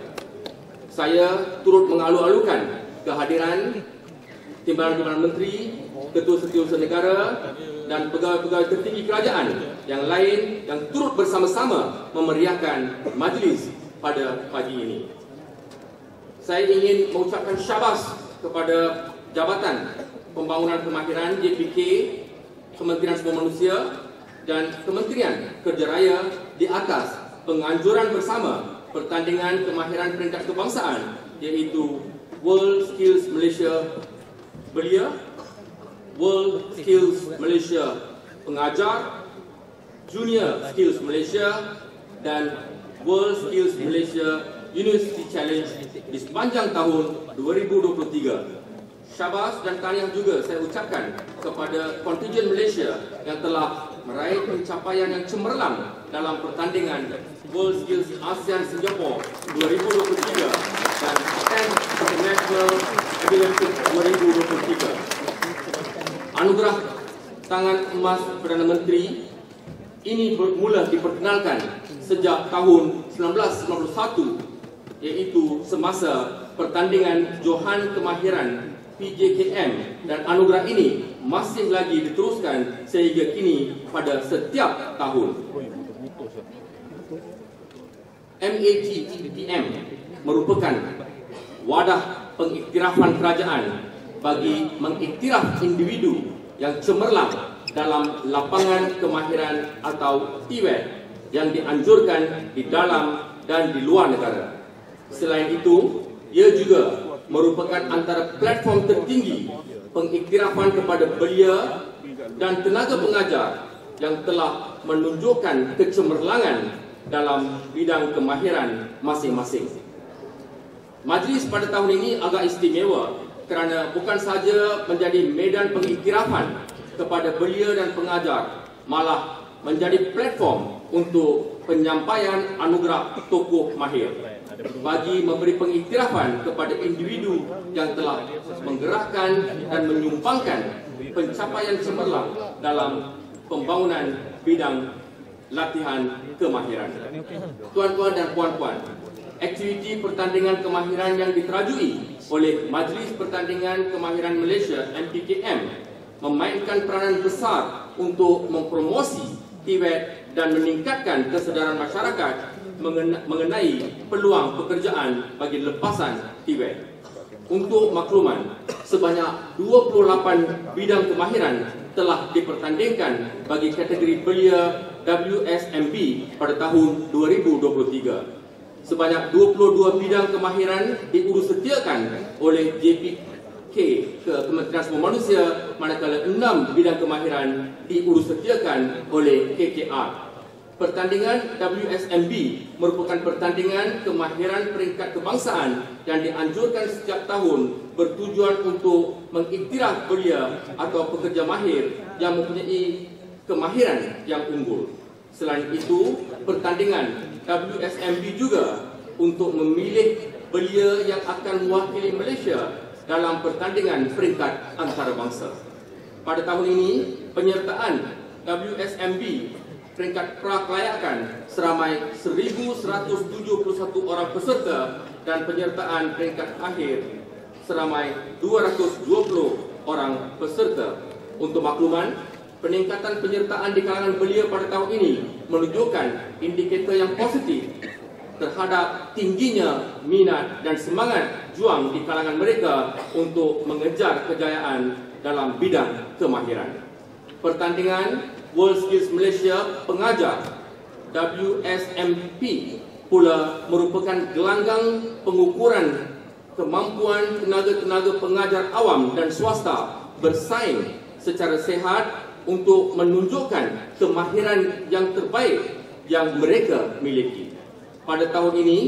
Saya turut mengalu-alukan kehadiran Timbalan-Timbalan Menteri, Ketua Setiausaha Negara dan pegawai-pegawai tertinggi kerajaan yang lain yang turut bersama-sama memeriahkan majlis pada pagi ini. Saya ingin mengucapkan syabas kepada Jabatan Pembangunan Kemahiran JPK, Kementerian Sumber Manusia dan Kementerian Kerja Raya di atas penganjuran bersama pertandingan kemahiran peringkat kebangsaan, iaitu World Skills Malaysia Belia, World Skills Malaysia Pengajar, Junior Skills Malaysia dan World Skills Malaysia University Challenge di sepanjang tahun 2023. Syabas dan tahniah juga saya ucapkan kepada kontingen Malaysia yang telah meraih pencapaian yang cemerlang dalam pertandingan World Skills ASEAN Singapore 2023 dan 10th International Olympic 2023. Anugerah Tangan Emas Perdana Menteri ini bermula diperkenalkan sejak tahun 1991, iaitu semasa pertandingan Johan Kemahiran PJKM, dan anugerah ini masih lagi diteruskan sehingga kini pada setiap tahun. MATPM merupakan wadah pengiktirafan kerajaan bagi mengiktiraf individu yang cemerlang dalam lapangan kemahiran atau TVET yang dianjurkan di dalam dan di luar negara. Selain itu, ia juga merupakan antara platform tertinggi pengiktirafan kepada belia dan tenaga pengajar yang telah menunjukkan kecemerlangan dalam bidang kemahiran masing-masing. Majlis pada tahun ini agak istimewa kerana bukan sahaja menjadi medan pengiktirafan kepada belia dan pengajar, malah menjadi platform untuk penyampaian anugerah tokoh mahir bagi memberi pengiktirafan kepada individu yang telah menggerakkan dan menyumbangkan pencapaian cemerlang dalam pembangunan bidang latihan kemahiran. Tuan-tuan dan puan-puan, aktiviti pertandingan kemahiran yang diterajui oleh Majlis Pertandingan Kemahiran Malaysia MPKM memainkan peranan besar untuk mempromosi TVET dan meningkatkan kesedaran masyarakat mengenai peluang pekerjaan bagi lepasan TVET. Untuk makluman, sebanyak 28 bidang kemahiran telah dipertandingkan bagi kategori belia WSMB pada tahun 2023. Sebanyak 22 bidang kemahiran diurus setiakan oleh ke Kementerian Sumber Manusia, manakala 6 bidang kemahiran diurusetiakan oleh KKR. Pertandingan WSMB merupakan pertandingan kemahiran peringkat kebangsaan yang dianjurkan setiap tahun bertujuan untuk mengiktiraf belia atau pekerja mahir yang mempunyai kemahiran yang unggul. Selain itu, pertandingan WSMB juga untuk memilih belia yang akan mewakili Malaysia dalam pertandingan peringkat antarabangsa. Pada tahun ini, penyertaan WSMB peringkat prakelayakan seramai 1,171 orang peserta dan penyertaan peringkat akhir seramai 220 orang peserta. Untuk makluman, peningkatan penyertaan di kalangan belia pada tahun ini menunjukkan indikator yang positif terhadap tingginya minat dan semangat juang di kalangan mereka untuk mengejar kejayaan dalam bidang kemahiran. Pertandingan WorldSkills Malaysia Pengajar WSMP pula merupakan gelanggang pengukuran kemampuan tenaga-tenaga pengajar awam dan swasta bersaing secara sehat untuk menunjukkan kemahiran yang terbaik yang mereka miliki. Pada tahun ini,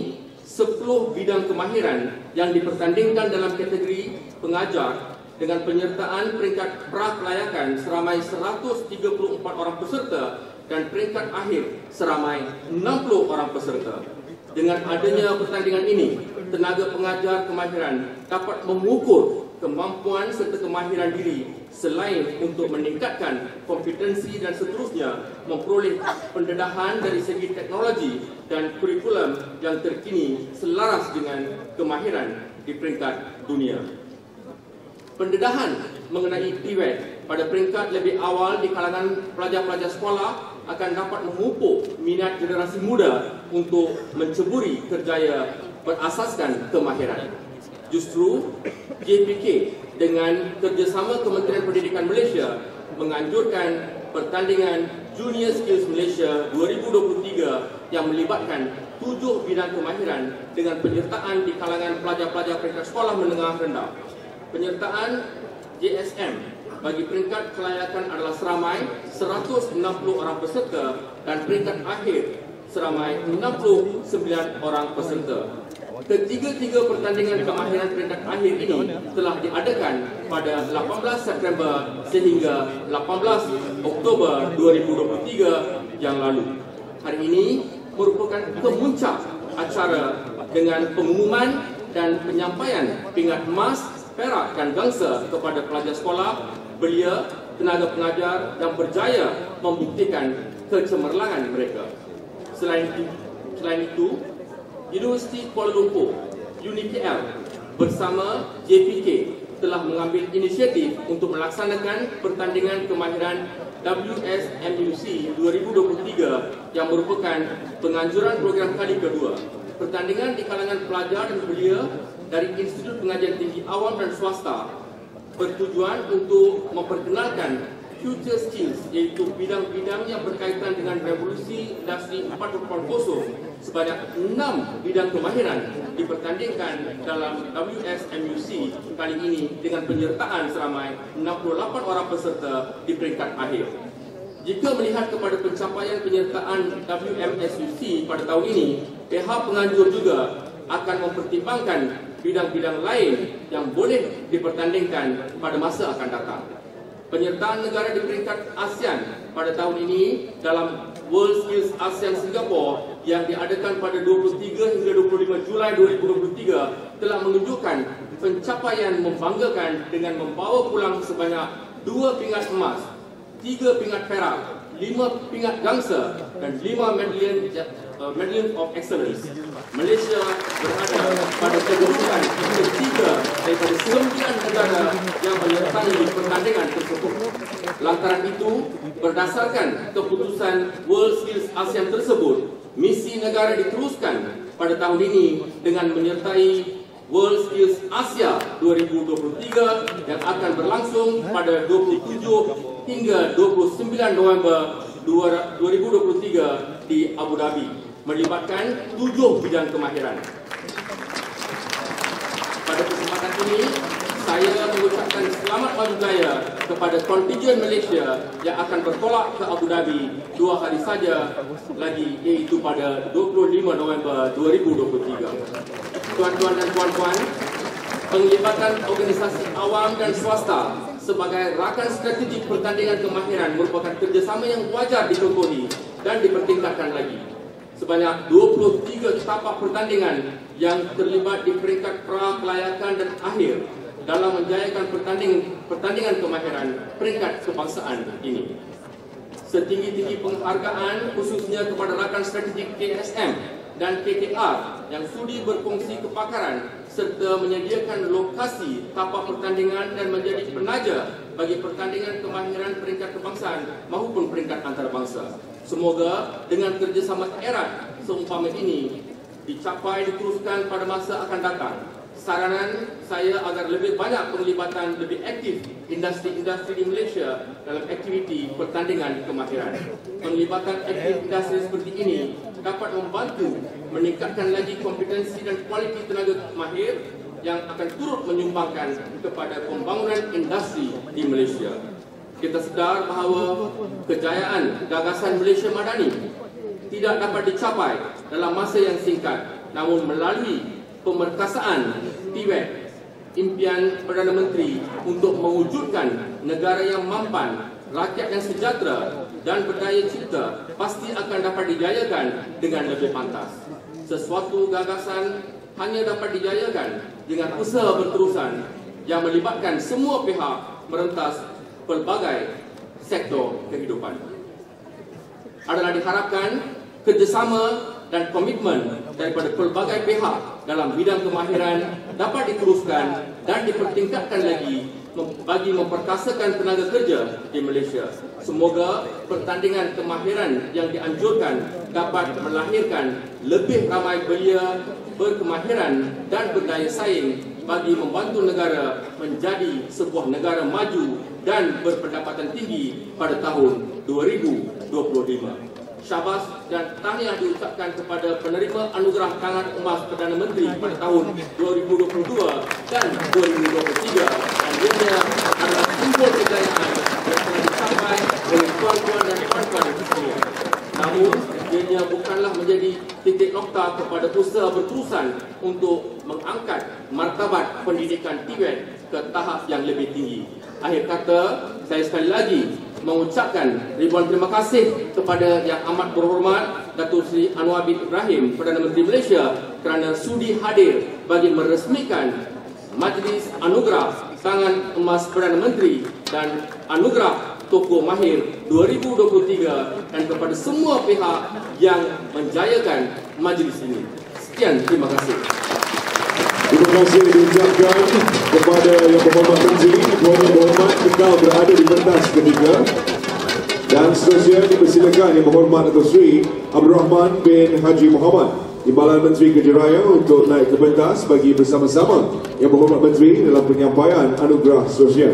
10 bidang kemahiran yang dipertandingkan dalam kategori pengajar dengan penyertaan peringkat prakelayakan seramai 134 orang peserta dan peringkat akhir seramai 60 orang peserta. Dengan adanya pertandingan ini, tenaga pengajar kemahiran dapat mengukur kemampuan serta kemahiran diri selain untuk meningkatkan kompetensi dan seterusnya memperoleh pendedahan dari segi teknologi dan kurikulum yang terkini selaras dengan kemahiran di peringkat dunia. Pendedahan mengenai TVET pada peringkat lebih awal di kalangan pelajar-pelajar sekolah akan dapat memupuk minat generasi muda untuk menceburi kerjaya berasaskan kemahiran. Justru JPK dengan kerjasama Kementerian Pendidikan Malaysia menganjurkan pertandingan Junior Skills Malaysia 2023 yang melibatkan 7 bidang kemahiran dengan penyertaan di kalangan pelajar-pelajar peringkat sekolah menengah rendah. Penyertaan JSM bagi peringkat kelayakan adalah seramai 160 orang peserta dan peringkat akhir seramai 69 orang peserta. Ketiga-tiga pertandingan kemahiran peringkat akhir ini telah diadakan pada 18 September sehingga 18 Oktober 2023 yang lalu. Hari ini merupakan kemuncak acara dengan pengumuman dan penyampaian pingat emas, perak dan gangsa kepada pelajar sekolah, belia, tenaga pengajar yang berjaya membuktikan kecemerlangan mereka. Selain itu, Universiti Kuala Lumpur (UniKL) bersama JPK telah mengambil inisiatif untuk melaksanakan pertandingan kemahiran WSMUC 2023 yang merupakan penganjuran program kali kedua. Pertandingan di kalangan pelajar dan belia dari Institut Pengajian Tinggi Awam dan Swasta bertujuan untuk memperkenalkan future skills, iaitu bidang-bidang yang berkaitan dengan revolusi industri 4.0. Sebanyak 6 bidang kemahiran dipertandingkan dalam WSMUC kali ini dengan penyertaan seramai 68 orang peserta di peringkat akhir. Jika melihat kepada pencapaian penyertaan WMSUC pada tahun ini, pihak penganjur juga akan mempertimbangkan bidang-bidang lain yang boleh dipertandingkan pada masa akan datang. Penyertaan negara di peringkat ASEAN pada tahun ini dalam WorldSkills ASEAN Singapore yang diadakan pada 23 hingga 25 Julai 2023 telah menunjukkan pencapaian membanggakan dengan membawa pulang sebanyak 2 pingat emas, 3 pingat perak, 5 pingat gangsa dan 5 Medallion of Excellence. Malaysia berada pada kedudukan ketiga daripada 9 negara yang menyertai pertandingan tersebut. Lantaran itu, berdasarkan keputusan WorldSkills ASEAN tersebut, misi negara diteruskan pada tahun ini dengan menyertai WorldSkills Asia 2023 yang akan berlangsung pada 27 hingga 29 November 2023 di Abu Dhabi, melibatkan 7 bidang kemahiran. Pada kesempatan ini, saya mengucapkan selamat maju jaya kepada kontingen Malaysia yang akan bertolak ke Abu Dhabi 2 hari saja lagi, iaitu pada 25 November 2023. Tuan-tuan dan puan-puan, penglibatan organisasi awam dan swasta sebagai rakan strategik pertandingan kemahiran merupakan kerjasama yang wajar dicontohi dan dipertingkatkan lagi. Sebanyak 23 tapak pertandingan yang terlibat di peringkat pra, kelayakan dan akhir dalam menjayakan pertandingan kemahiran peringkat kebangsaan ini. Setinggi-tinggi penghargaan khususnya kepada rakan strategik KSM dan KKR yang sudi berkongsi kepakaran serta menyediakan lokasi tapak pertandingan dan menjadi penaja bagi pertandingan kemahiran peringkat kebangsaan maupun peringkat antarabangsa. Semoga dengan kerjasama erat seumpama ini diteruskan pada masa akan datang. Saranan saya agar lebih banyak penglibatan lebih aktif industri-industri di Malaysia dalam aktiviti pertandingan kemahiran. Penglibatan aktif industri seperti ini dapat membantu meningkatkan lagi kompetensi dan kualiti tenaga mahir yang akan turut menyumbangkan kepada pembangunan industri di Malaysia. Kita sedar bahawa kejayaan gagasan Malaysia Madani tidak dapat dicapai dalam masa yang singkat, namun melalui pemerkasaan TVET, impian Perdana Menteri untuk mewujudkan negara yang mampan, rakyat yang sejahtera dan berdaya cipta pasti akan dapat dijayakan dengan lebih pantas. Sesuatu gagasan hanya dapat dijayakan dengan usaha berterusan yang melibatkan semua pihak merentas pelbagai sektor kehidupan. Adalah diharapkan kerjasama dan komitmen daripada pelbagai pihak dalam bidang kemahiran dapat diteruskan dan dipertingkatkan lagi bagi memperkasakan tenaga kerja di Malaysia. Semoga pertandingan kemahiran yang dianjurkan dapat melahirkan lebih ramai belia berkemahiran dan berdaya saing bagi membantu negara menjadi sebuah negara maju dan berpendapatan tinggi pada tahun 2025. Syabas dan tahniah diucapkan kepada penerima anugerah tangan emas Perdana Menteri pada tahun 2022 dan 2023, dan ianya adalah simbol kejayaan yang telah dicapai oleh tuan-tuan dan puan-puan sekalian. Namun, ianya bukanlah menjadi titik nokta kepada usaha berterusan untuk mengangkat martabat pendidikan TVET ke tahap yang lebih tinggi. Akhir kata, saya sekali lagi mengucapkan ribuan terima kasih kepada Yang Amat Berhormat Datuk Seri Anwar bin Ibrahim, Perdana Menteri Malaysia, kerana sudi hadir bagi meresmikan Majlis Anugerah Tangan Emas Perdana Menteri dan Anugerah Tokoh Mahir 2023 dan kepada semua pihak yang menjayakan majlis ini. Sekian, terima kasih. Terima kasih diucapkan kepada Yang Berhormat Menteri, Yang Berhormat kekal berada di pentas ketika. Dan seterusnya dipersilakan Yang Berhormat Datuk Seri Abdul Rahman bin Haji Muhammad, Timbalan Menteri Kerja Raya, untuk naik ke pentas bagi bersama-sama Yang Berhormat Menteri dalam penyampaian anugerah seterusnya.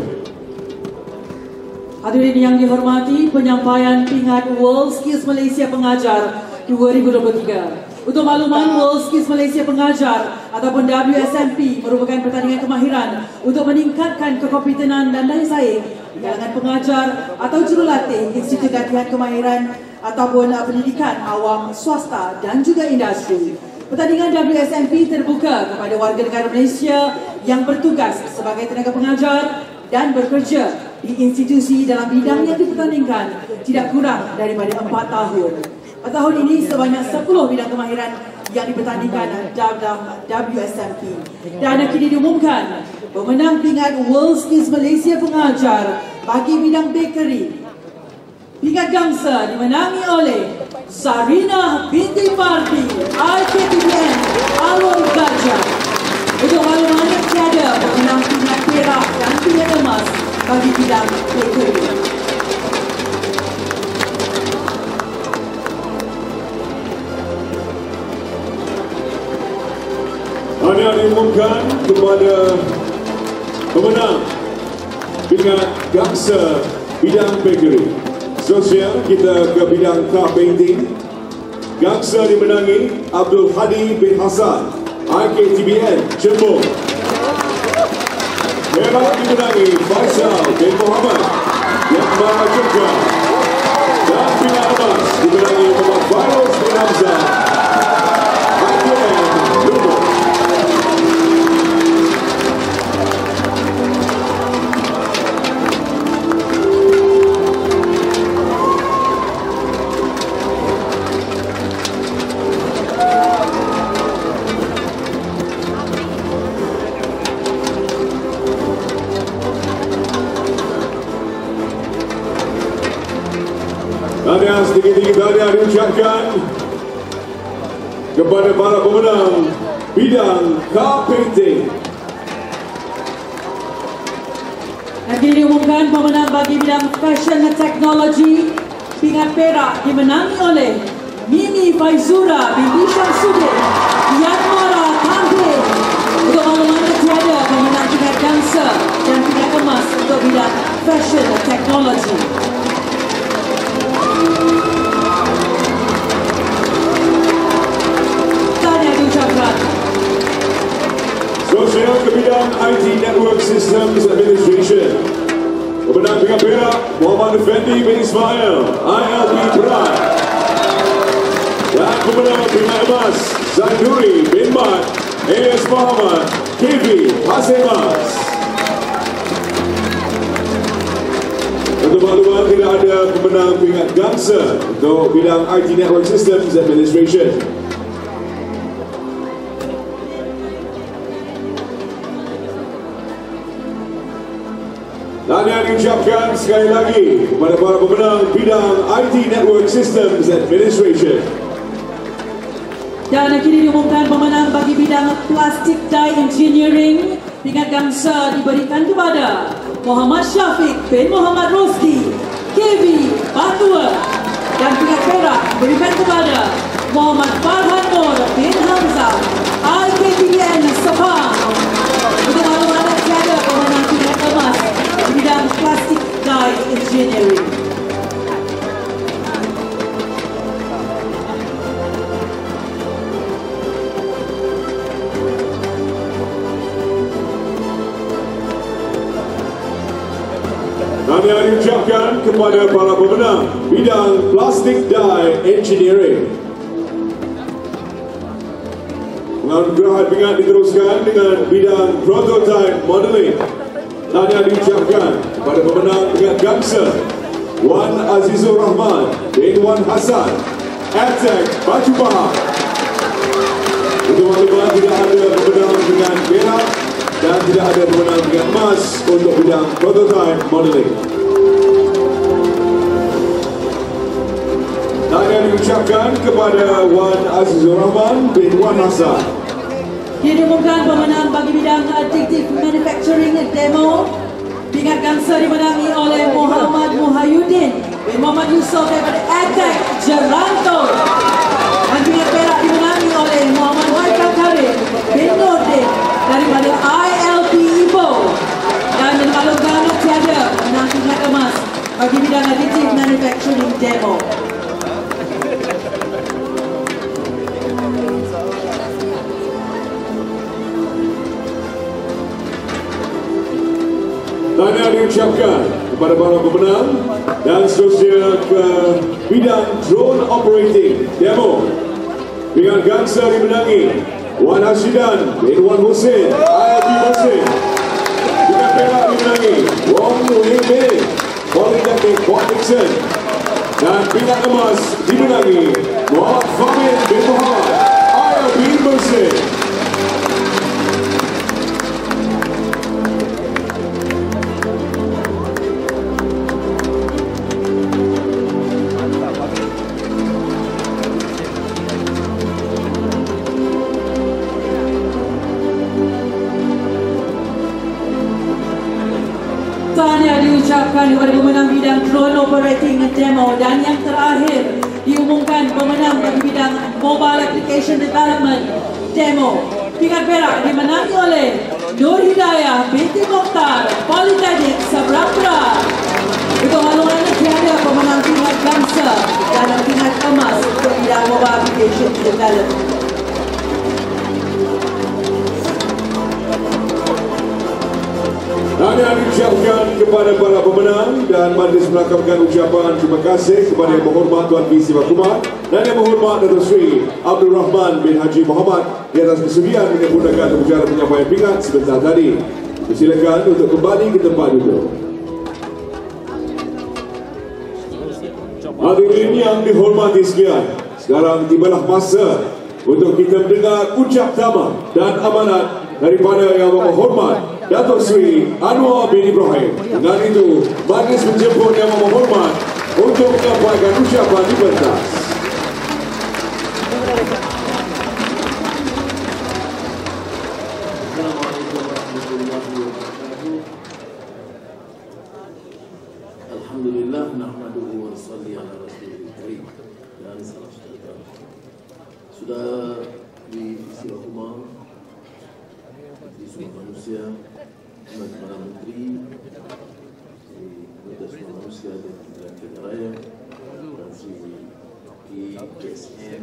Hadirin yang dihormati, penyampaian pingat World Skills Malaysia Pengajar 2023. Untuk makluman, World Skills Malaysia Pengajar ataupun WSMP merupakan pertandingan kemahiran untuk meningkatkan kekompetenan dan daya saing di kalangan pengajar atau jurulatih Institut Latihan Kemahiran ataupun pendidikan awam, swasta dan juga industri. Pertandingan WSMP terbuka kepada warga negara Malaysia yang bertugas sebagai tenaga pengajar dan bekerja di institusi dalam bidang yang dipertandingkan tidak kurang daripada 4 tahun. Pada tahun ini sebanyak 10 bidang kemahiran yang dipertandingkan dalam WSMP. Dan kini diumumkan pemenang pingat World Skills Malaysia Pengajar bagi bidang bakery. Pingat gangsa dimenangi oleh Zarina binti Fardi, IKTBN Alor Gajah. Untuk makluman yang tiada pemenang pingat perak dan pingat emas bagi bidang bakery. Hanya diumumkan kepada pemenang pingat gangsa bidang bakery. Seterusnya kita ke bidang car painting. Gangsa dimenangi Abdul Hadi bin Hassan, IKTBN Cembur. perak dimenangi Faisal bin Muhammad yang Mara Jogja. Dan perak emas dimenangi Muhammad Farouz bin Hamzah ITN Lombok. Tahniah sedikit-sedikit tahniah diucapkan kepada para pemenang bidang car painting. Dan kini diumumkan pemenang bagi bidang fashion and technology. Pingat perak dimenangi oleh Mimi Faizura binti Syamsuddin Yan Mara Tampil. Untuk makluman tiada pemenang pingat dancer dan pingat emas untuk bidang fashion and technology. Seterusnya ke bidang IT Network Systems Administration. Pemenang pingat perak Muhammad Effendi bin Ismail ILP Pride. Dan pemenang pingat emas Zainuri bin Mat AS Muhammad KV Hasemas. Untuk makluman tidak ada pemenang pingat dancer untuk bidang IT Network Systems Administration. Tahniah diucapkan sekali lagi kepada para pemenang bidang IT Network Systems Administration. Dan kini diumumkan pemenang bagi bidang Plastic Dye Engineering. Pingat gangsa diberikan kepada Muhammad Syafiq bin Muhammad Rosdi KV Batua. Dan pingat perak diberikan kepada Muhammad Farhan Nur bin Hamzah IKTN Sepang. Untuk makluman tiada pemenang pingat emas bidang Plastic Dye Engineering. Tahniah diucapkan kepada para pemenang bidang Plastic Dye Engineering. Penganugerahan pingat diteruskan dengan bidang Prototype Modeling. Tahniah diucapkan kepada pemenang pingat gangsa Wan Azizur Rahman bin Wan Hassan Adtech Batu Bahar. Untuk makluman tidak ada pemenang pingat perak dan tidak ada pemenang pingat emas untuk bidang Prototype Modeling. Tahniah diucapkan kepada Wan Azizur Rahman bin Wan Hassan. Diumumkan pemenang bagi bidang Additive Manufacturing Demo. Pingat gangsa dimenangi oleh Muhammad Muhayyuddin bin Muhammad Yusof daripada Adtech Jeranto. Dan pingat perak dimenangi oleh Muhammad Haikal Karim bin Nordin daripada ILP Ipoh. Dan dimaklumkan tiada pemenang pingat emas bagi bidang Additive Manufacturing Demo. Tahniah diucapkan kepada para pemenang dan seterusnya ke bidang Drone Operating Demo. Pingat gangsa dimenangi Wan Hashidan bin Wan Hussein ILP Mesin. Pingat perak dimenangi Wong Wing Bin Polytechnic Port Dickson. Dan pingat emas dimenangi Muhammad Fahmin bin Muhammad ILP Mesin. Tahniah diucapkan kepada pemenang bidang Drone Operating Demo. Dan yang terakhir diumumkan pemenang bagi bidang Mobile Application Development Demo. Pingat perak dimenangi oleh Nur Hidayah binti Mokhtar Politeknik Sabrambra. Untuk makluman tiada pemenang pingat gangsa dan pingat emas untuk bidang Mobile Application Development. Ucapan kepada para pemenang dan majlis melakukan ucapan terima kasih kepada Yang Berhormat Tuan V. Sivakumar dan Yang Berhormat Datuk Seri Abdul Rahman bin Haji Muhammad di atas kesediaan menyempurnakan upacara penyampaian pingat sebentar tadi. Silakan untuk kembali ke tempat duduk. Hadirin yang dihormati sekalian, sekarang tibalah masa untuk kita mendengar ucap tamat dan amanat daripada Yang Berhormat Datuk Seri Anwar bin Ibrahim. Dengan itu, majlis menjemput Yang Berhormat untuk menyampaikan ucapan di pentas. Assalamualaikum warahmatullahi wabarakatuh. Alhamdulillah, nahmaduhu wa nusalli ala rasulil karim. Dan salam sejahtera. Sudah di Sivakumar, di Sumber Manusia, Kementerian Menteri, di Sumber Manusia dan Kementerian Raya, dan di KSN,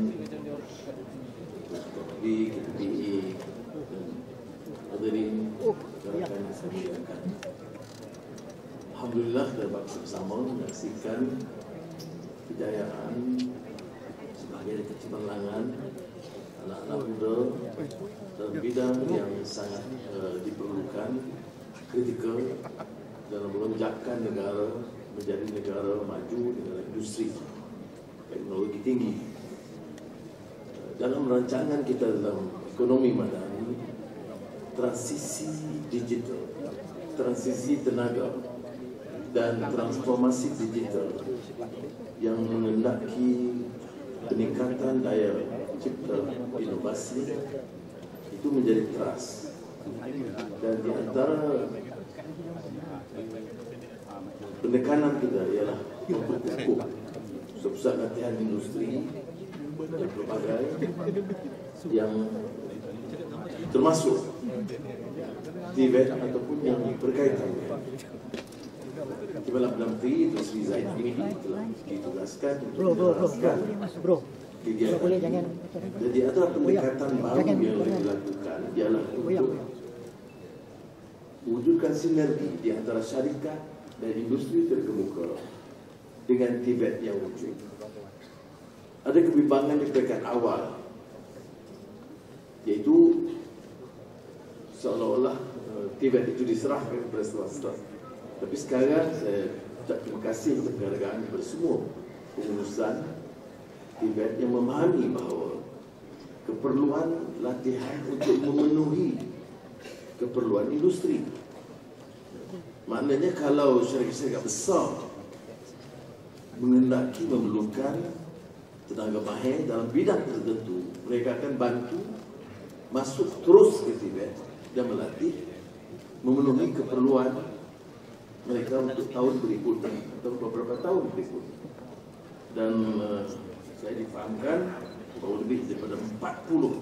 di KPI, dan hadirin rakan yang saya muliakan. Alhamdulillah dapat bersama menyaksikan kejayaan sebagai kecemerlangan anak-anak muda dalam bidang yang sangat diperlukan, kritikal dalam melonjakkan negara menjadi negara maju dengan industri teknologi tinggi. Dalam rancangan kita dalam ekonomi madani, transisi digital, transisi tenaga dan transformasi digital yang mengendaki peningkatan daya cipta inovasi itu menjadi trust. Dan di antara pendekanan kita ialah memperkukuh pusat latihan industri dan pelbagai yang termasuk TVET ataupun yang berkaitan dengan Kepala Perdana Menteri Dr. Sri Zainuddin telah ditugaskan untuk menjelaskan kegiatan. Jadi ada pendekatan baru yang dilakukan ialah untuk wujudkan sinergi di antara syarikat dan industri terkemuka dengan TVET yang wujud. Ada kebimbangan di peringkat awal, iaitu seolah-olah TVET itu diserahkan kepada swasta. Tapi sekarang saya ucap terima kasih kepada penghargaan kepada semua pengurusan TVET yang memahami bahawa keperluan latihan untuk memenuhi keperluan industri. Maknanya kalau syarikat-syarikat besar mengendaki memerlukan tenaga mahir dalam bidang tertentu, mereka akan bantu masuk terus ke TVET dan melatih memenuhi keperluan mereka untuk tahun berikutnya atau beberapa tahun berikutnya. Dan saya difahamkan bahawa lebih daripada 40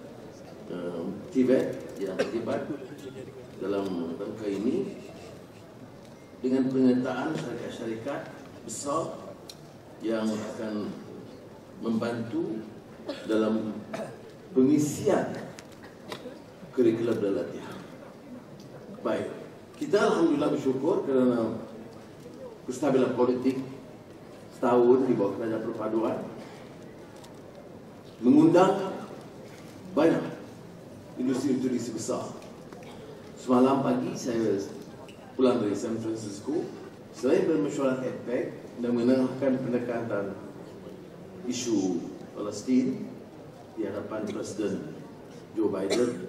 TVET yang terlibat dalam rangka ini dengan penyertaan syarikat-syarikat besar yang akan membantu dalam pengisian kurikulum dan latihan. Baik, kita alhamdulillah bersyukur kerana kestabilan politik setahun di bawah kerajaan perpaduan mengundang banyak industri-industri besar. Semalam pagi saya pulang dari San Francisco, selain bermesyuarat APEC dan menengahkan pendekatan isu Palestin di hadapan Presiden Joe Biden,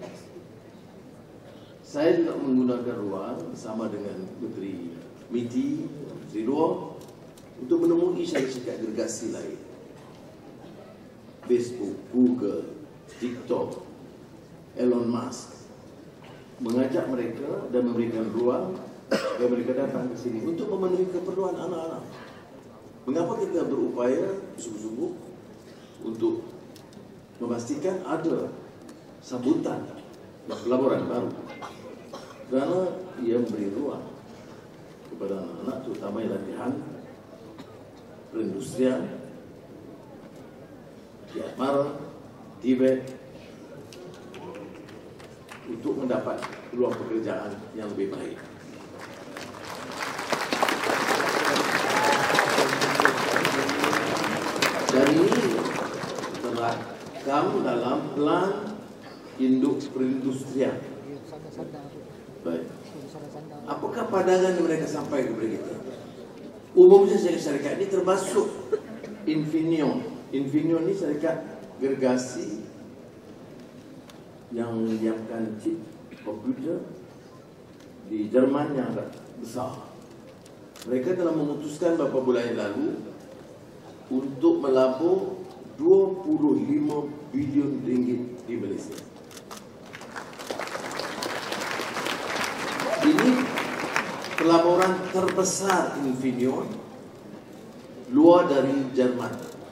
saya juga menggunakan ruang bersama dengan Menteri MITI, Menteri Luar untuk menemui syarikat agregasi lain, Facebook, Google, TikTok, Elon Musk, mengajak mereka dan memberikan ruang agar mereka datang ke sini untuk memenuhi keperluan anak-anak. Mengapa kita berupaya sungguh-sungguh untuk memastikan ada sambutan dan pelaburan baru? Kerana ia memberi ruang kepada anak-anak, terutama yang latihan perindustrian, di Atmara, TVET, untuk mendapat peluang pekerjaan yang lebih baik. Dan ini terekam dalam plan induk perindustrian. Baik. Apakah pandangan yang mereka sampaikan kepada kita? Umumnya syarikat ini termasuk Infineon. Infineon ini syarikat gergasi yang menyiapkan chip komputer di Jerman yang agak besar. Mereka telah memutuskan beberapa bulan yang lalu untuk melabur 25 bilion ringgit di Malaysia. Ini pelaburan terbesar Infineon luar dari Jerman.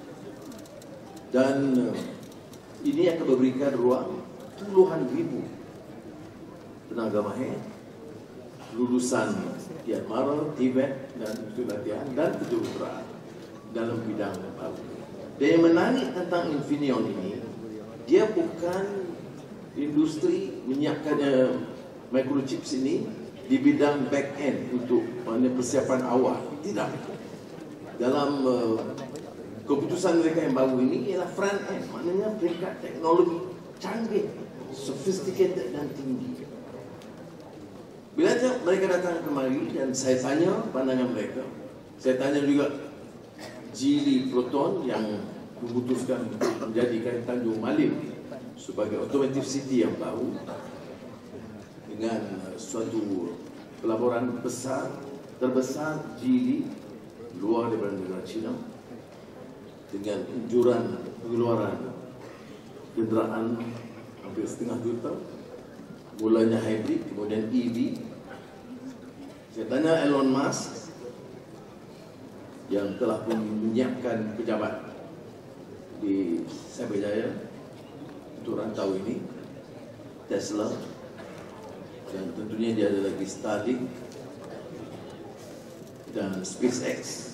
Dan ini akan memberikan ruang puluhan ribu tenaga mahir lulusan Tian Mara, Tibet dan latihan dan kejuruteraan dalam bidang baru. Dan yang menarik tentang Infineon ini, dia bukan industri menyiapkan microchips ini di bidang back end untuk persiapan awal. Tidak. Dalam keputusan mereka yang baru ini ialah front end, maknanya peringkat teknologi canggih, sophisticated dan tinggi. Bila mereka datang kemari dan saya tanya pandangan mereka, saya tanya juga Geely Proton yang memutuskan untuk menjadikan Tanjung Malim sebagai automotive city yang baru dengan suatu pelaburan terbesar Geely luar daripada negara China dengan anjuran pengeluaran kenderaan hampir 1,5 juta, mulanya hybrid, kemudian EV. Saya tanya Elon Musk yang telah menyiapkan pejabat di Cyberjaya untuk rantau ini, Tesla, dan tentunya dia ada lagi Starlink dan SpaceX.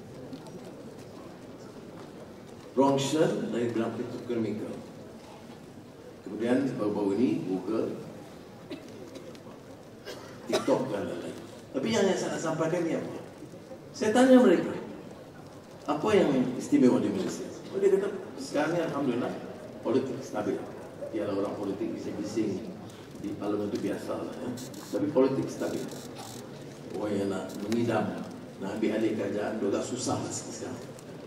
Rongshan dari bidang petrochemical. Kemudian baru-baru ini Google, TikTok dan lain-lain. Tapi yang saya sampaikan ni apa? Saya tanya mereka, apa yang istimewa di Malaysia? Dia kata, sekarang ni alhamdulillah politik stabil. Tiada orang politik bising-bising di parlimen itu biasa lah, ya. Tapi politik stabil. Orang yang nak mengidam, nak ambil alih kerajaan, agak susah sekarang.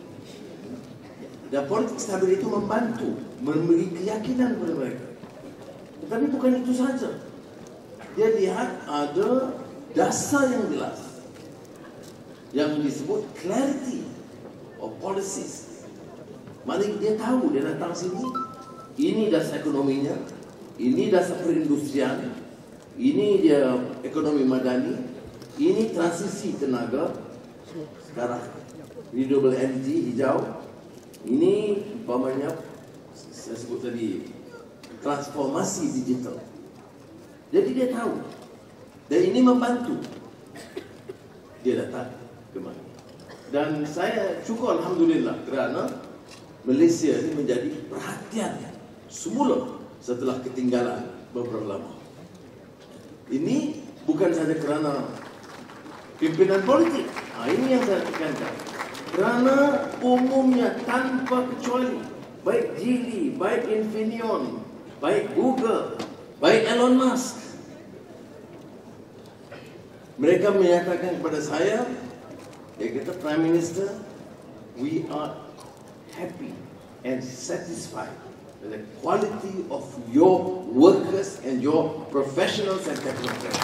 Dan politik stabil itu membantu, memberi keyakinan kepada mereka. Tetapi bukan itu saja. Dia lihat ada dasar yang jelas yang disebut clarity of policies. Maknanya dia tahu, dia datang sini, ini dasar ekonominya, ini dasar perindustrian, ini dia ekonomi madani, ini transisi tenaga sekarang renewable energy hijau, ini umpamanya saya sebut tadi transformasi digital. Jadi dia tahu dan ini membantu dia datang kemari. Dan saya syukur alhamdulillah kerana Malaysia ini menjadi perhatian semula setelah ketinggalan beberapa lama. Ini bukan saja kerana pimpinan politik. Ini yang saya tekankan. Kerana umumnya tanpa kecuali, baik Geely, baik Infineon, baik Google, baik Elon Musk, mereka menyatakan kepada saya, dia kata, Prime Minister, we are happy and satisfied with the quality of your workers and your professionals and technocrats.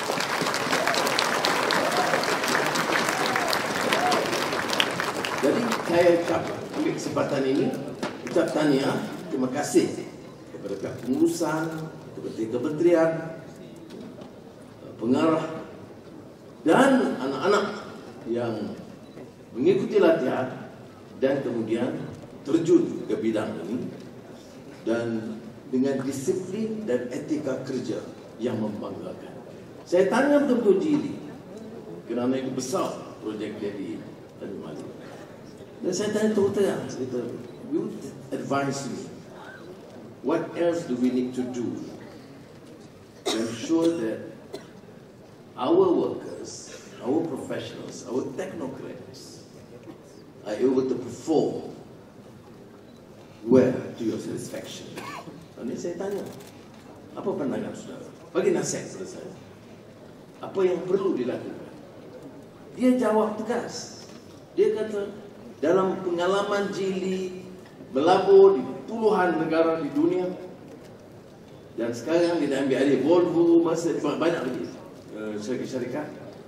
Jadi saya ambil kesempatan ini ucap tahniah, terima kasih kepada pihak pengurusan, kepada kementerian, pengarah dan anak-anak yang mengikuti latihan dan kemudian terjun ke bidang ini dan dengan disiplin dan etika kerja yang membanggakan. Saya tanya betul-betul Geely kerana itu besar projek dia di Tanjung Malim. Dan saya tanya terang, you advise me, what else do we need to do to ensure that our workers, our professionals, our technocrats are able to perform well to your satisfaction. Ini saya tanya, apa pandangan saudara? Bagi nasihat kepada saya. Apa yang perlu dilakukan? Dia jawab tegas. Dia kata, dalam pengalaman Geely melabur di puluhan negara di dunia, dan sekarang dia ambil alih Volvo, masa banyak lagi syarikat.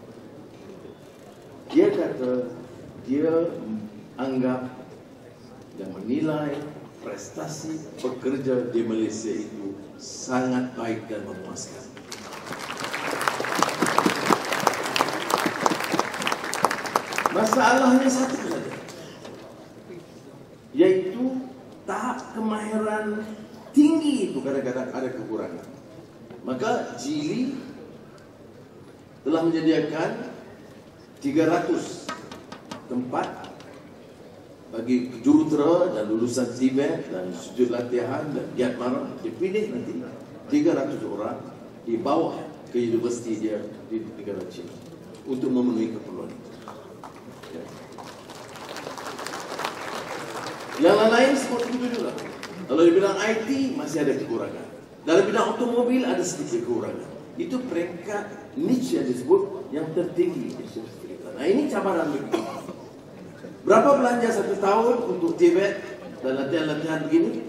Dia kata, dia anggap dan menilai prestasi pekerja di Malaysia itu sangat baik dan memuaskan. Masalahnya satu saja, yaitu tahap kemahiran tinggi itu kadang-kadang ada kekurangan. Maka Geely telah menyediakan 300 tempat bagi jurutera dan lulusan TVET dan sujud latihan dan giat marah. Dipilih nanti 300 orang dibawa ke universiti dia di negara China untuk memenuhi keperluan itu. Yang lain seperti itu juga. Kalau di bidang IT masih ada kekurangan. Dalam bidang otomobil ada sedikit kekurangan. Itu peringkat niche yang disebut yang tertinggi. Nah ini cabaran begini. Berapa belanja 1 tahun untuk TVET dan latihan-latihan begini?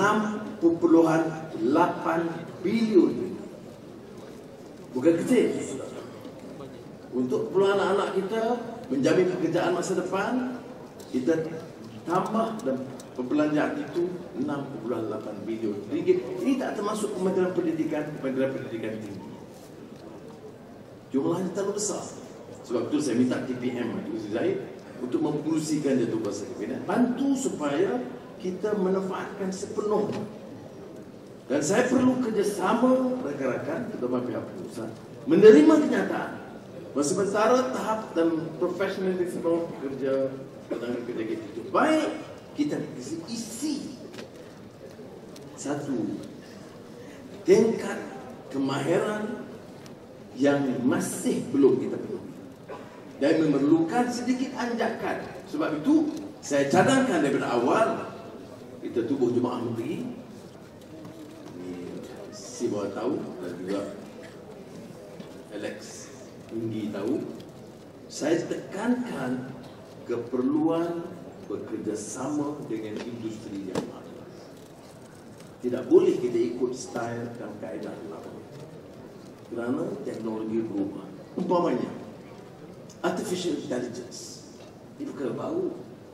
6.8 bilion. Bukan kecil. Untuk keperluan anak-anak kita menjamin pekerjaan masa depan, kita tambah dan perbelanjaan itu 6.8 bilion ringgit. Ini tak termasuk Kementerian Pendidikan tinggi. Jumlahnya terlalu besar. Sebab itu saya minta TPM Dr. Zahid untuk memproduksikan jatuh kuasa kabinet, bantu supaya kita memanfaatkan sepenuhnya. Dan saya perlu kerjasama rakan-rakan, terutama pihak pengusaha, menerima kenyataan bahawa sementara tahap dan profesionalisme pekerja tenaga kerja kita itu baik, kita isi satu tingkat kemahiran yang masih belum kita penuhi dan memerlukan sedikit anjakan. Sebab itu saya cadangkan daripada awal kita tubuh jemaah negeri, si bawah tahu dan juga Alex Tinggi tahu, saya tekankan keperluan bekerjasama dengan industri yang ada. Tidak boleh kita ikut style dan kaedah lama, kerana teknologi berubah. Umpamanya artificial intelligence, ini perkara baru.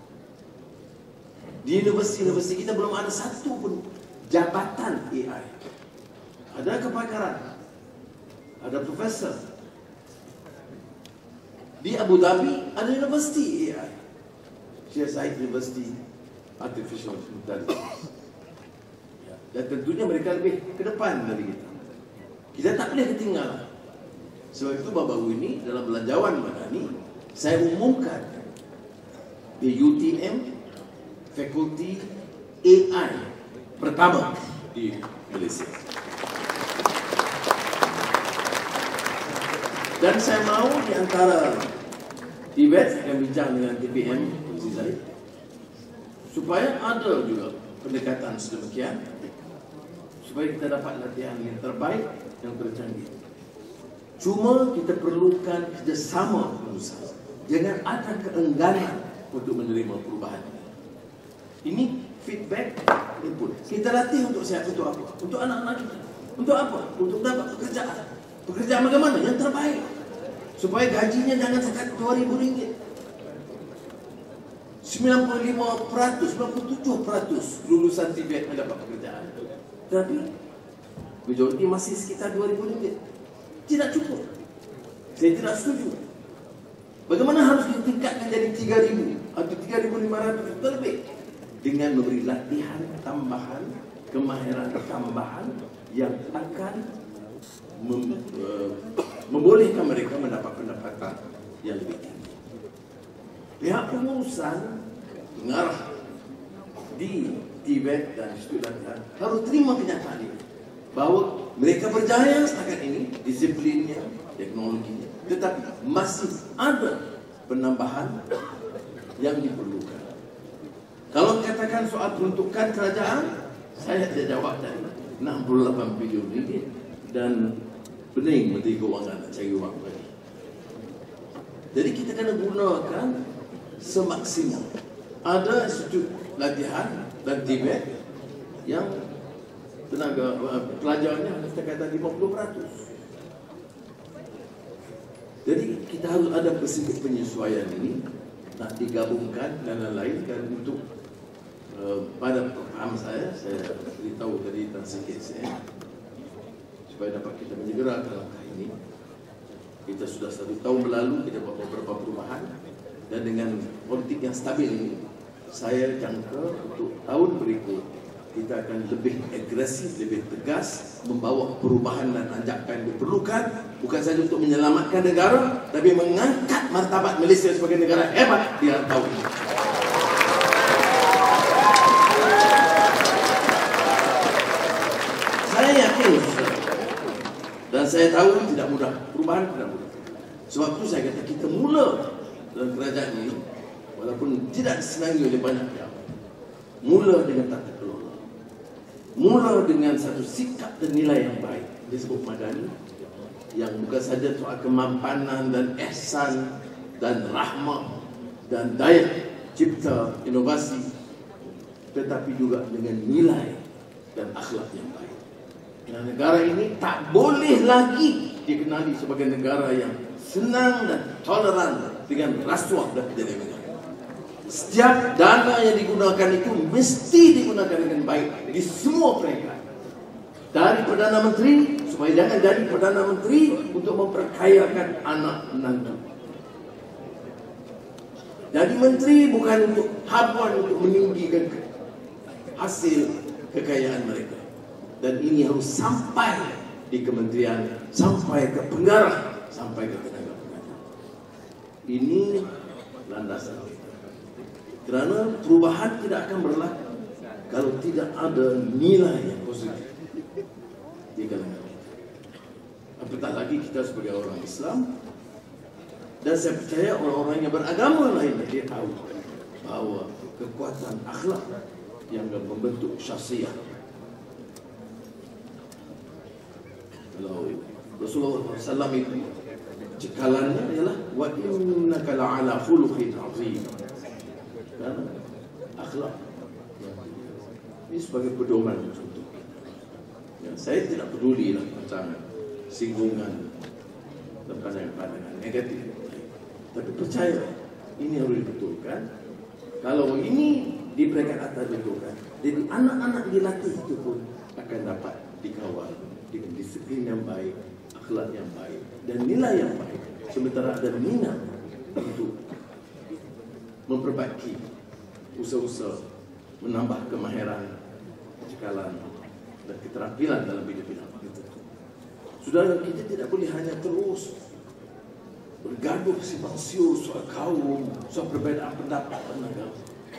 Di universiti-universiti kita belum ada satu pun jabatan AI. Ada kepakaran, ada profesor. Di Abu Dhabi ada universiti AI, CSI University Artificial Intelligence. Dan tentunya mereka lebih ke depan dari kita. Kita tak boleh ketinggalan. Sebab itu baru-baru ini dalam belanjawan madani saya umumkan di UTM fakulti AI pertama di Malaysia. Dan saya mahu di antara TVET akan bincang dengan TPM supaya ada juga pendekatan sedemikian supaya kita dapat latihan yang terbaik, yang tercanggih. Cuma kita perlukan kerjasama pengusaha. Jangan ada keengganan untuk menerima perubahan. Ini feedback input. Kita latih untuk siapa? Untuk apa? Untuk anak-anak kita. Untuk apa? Untuk dapat pekerjaan. Pekerjaan bagaimana? Yang terbaik. Supaya gajinya jangan sekat RM2,000. 97% lulusan TVET mendapat pekerjaan. Tapi majoriti masih sekitar RM2,000. Tidak cukup. Saya tidak setuju. Bagaimana harus ditingkatkan jadi 3,000 atau 3,500 atau lebih? Dengan memberi latihan tambahan, kemahiran tambahan yang akan membolehkan mereka mendapat pendapatan yang lebih tinggi. Pihak pengurusan pengarah di TVET dan Institut Latihan harus terima kenyataan ini bahawa mereka berjaya setakat ini disiplinnya, teknologinya, tetapi masih ada penambahan yang diperlukan. Kalau kata katakan soal peruntukan kerajaan, saya tidak jawab tadi 68 bilion ringgit dan pening Menteri Kewangan nak cari wang lagi. Jadi kita kena gunakan semaksimal. Ada institut latihan dan tibet yang tenaga pelajarnya hanya sekadar 50%. Jadi kita harus ada sedikit penyesuaian ini, nak digabungkan dan lain-lain kan untuk pada paham saya beritahu tadi tentang sikit saya supaya dapat kita menyegerakan langkah ini. Kita sudah 1 tahun berlalu, kita buat beberapa perubahan dan dengan politik yang stabil ini, saya jangka untuk tahun berikut kita akan lebih agresif, lebih tegas membawa perubahan dan anjakan yang diperlukan, bukan saja untuk menyelamatkan negara, tapi mengangkat martabat Malaysia sebagai negara hebat di tahun ini. Saya yakin dan saya tahu tidak mudah, perubahan tidak mudah. Sebab itu saya kata kita mula dalam kerajaan ini, walaupun tidak disenangi oleh banyak pihak, mula dengan tata kelola, mula dengan satu sikap dan nilai yang baik disebut madani, yang bukan saja soal kemampanan dan ihsan dan rahmah dan daya cipta inovasi, tetapi juga dengan nilai dan akhlak yang baik. Dan negara ini tak boleh lagi dikenali sebagai negara yang senang dan toleran dengan rasuah dan penyelewengan. Setiap dana yang digunakan itu mesti digunakan dengan baik di semua peringkat. Dari Perdana Menteri, supaya jangan jadi Perdana Menteri untuk memperkayakan anak menantu. Jadi menteri bukan untuk habuan, untuk meninggikan hasil kekayaan mereka. Dan ini harus sampai di kementerian, sampai ke penggarap, sampai ke tenaga-tenaga. Ini landasan kita. Kerana perubahan tidak akan berlaku kalau tidak ada nilai yang positif di kalangan kita. Apatah lagi kita sebagai orang Islam, dan saya percaya orang-orang yang beragama lain dia tahu bahawa kekuatan akhlak yang akan membentuk syakhsiat. Kalau Rasulullah SAW itu cekalannya ialah wa innaka la'ala khuluqin 'azim. Dan akhlak ini sebagai pedoman untuk kita. Ya, saya tidak peduli lah macam singgungan dan pandangan negatif. Tapi percaya ini harus dibetulkan. Kalau ini di peringkat atas dibetulkan, jadi anak-anak dilatih itu pun akan dapat dikawal dengan disiplin yang baik, akhlak yang baik, dan nilai yang baik. Sementara ada minat untuk memperbaiki usaha-usaha, menambah kemahiran, kecekalan, dan keterampilan dalam bidang-bidang itu. Saudara, kita tidak boleh hanya terus bergaduh simpang siur soal kaum, soal perbezaan pendapat dan agama.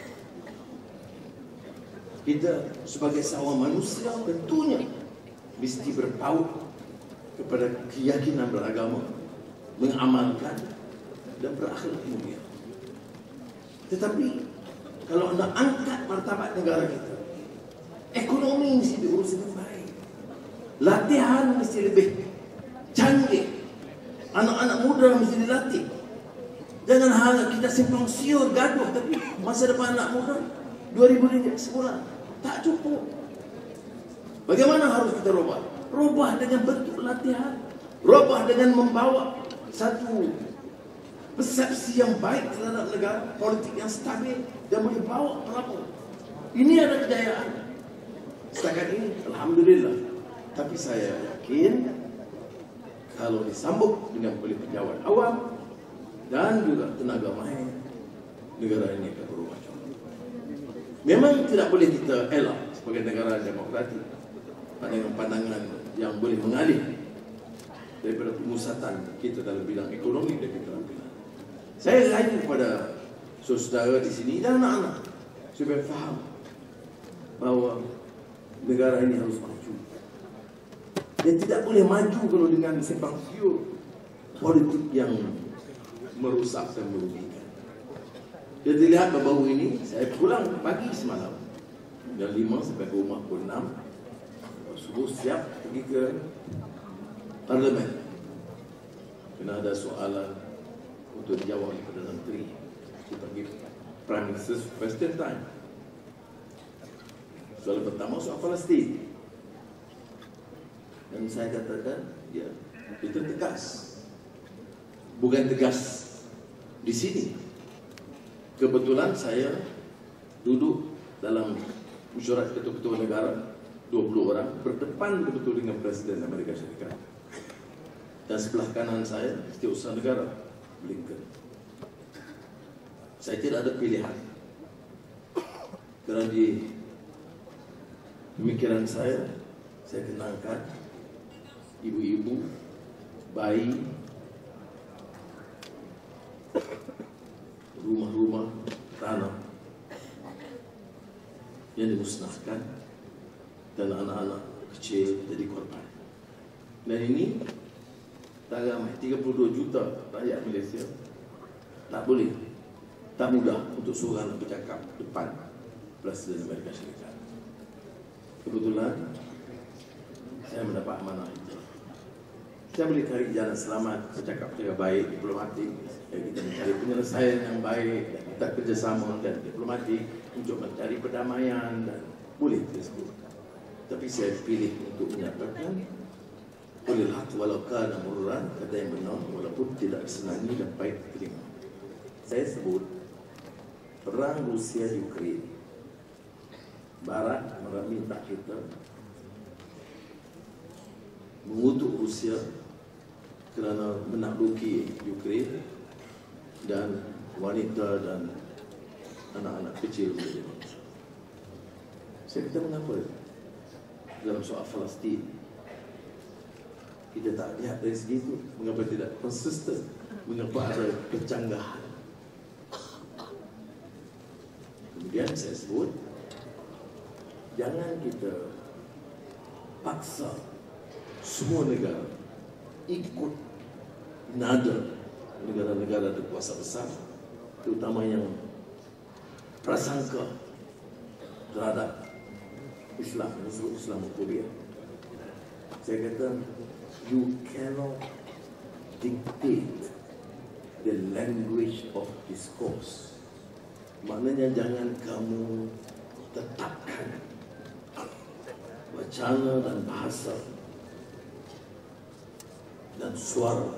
Kita sebagai seorang manusia tentunya mesti berpaut kepada keyakinan beragama, mengamalkan dan berakhlak mulia. Tetapi kalau nak angkat martabat negara kita, ekonomi mesti diurus dengan baik, latihan mesti lebih canggih, anak-anak muda mesti dilatih. Jangan hanya kita simpang siur gaduh, tapi masa depan anak muda 2,000 ringgit sebulan tak cukup. Bagaimana harus kita robah? Robah dengan bentuk latihan, robah dengan membawa satu persepsi yang baik terhadap negara, politik yang stabil dan boleh bawa pelapor. Ini ada kejayaan setakat ini, alhamdulillah. Tapi saya yakin kalau disambut dengan oleh pejabat awam dan juga tenaga mahir, negara ini akan berubah. Memang tidak boleh kita elak sebagai negara demokratik pandangan-pandangan yang boleh mengalih daripada pemusatan kita dalam bidang ekonomi dan keterampilan. Saya lain kepada saudara di sini dan anak-anak supaya faham bahawa negara ini harus maju. Dan tidak boleh maju kalau dengan simpang siur politik yang merusak dan merugikan. Dia dilihat baru ini, saya pulang pagi semalam. Jam 5 sampai ke rumah pukul 6. Subuh siap pergi ke Parlimen. Kena ada soalan untuk dijawab oleh Perdana Menteri. Dia pergi Prime Minister's Question Time. Soalan pertama soal Palestin. Dan saya katakan, ya, itu tegas. Bukan tegas di sini. Kebetulan saya duduk dalam mesyuarat ketua-ketua negara, 20 orang, berdepan betul dengan Presiden Amerika Syarikat. Dan sebelah kanan saya, Setiausaha Negara, Blinken. Saya tidak ada pilihan. Kerana di pemikiran saya kenangkan ibu-ibu, bayi, rumah-rumah, tanah yang dimusnahkan dan anak-anak kecil jadi korban. Dan ini tak ramai, 32 juta rakyat Malaysia tak boleh, tak mudah untuk seorang bercakap depan Presiden Amerika Syarikat. Kebetulan saya mendapat amanah itu. Saya boleh cari jalan selamat, bercakap baik, diplomatik. Kita mencari penyelesaian yang baik, dan kita kerjasama dan diplomatik untuk mencari perdamaian dan boleh tersebut. Tapi saya pilih untuk menyatakan Qulil haq walau kana murran, kata yang benar walaupun tidak disenangi dan pahit telinga. Saya sebut perang Rusia Ukraine. Barat minta kita mengutuk Rusia kerana menakluki Ukraine dan wanita dan anak-anak kecil. Saya kata mengapa dalam soal Palestin kita tak lihat dari segi itu, mengapa tidak konsisten, mengapa ada kecanggahan. Kemudian saya sebut, jangan kita paksa semua negara ikut nada negara-negara berkuasa besar, terutama yang prasangka terhadap Islam, Islamophobia. Saya kata, you cannot dictate the language of discourse. Maknanya jangan kamu tetapkan wacana dan bahasa dan suara.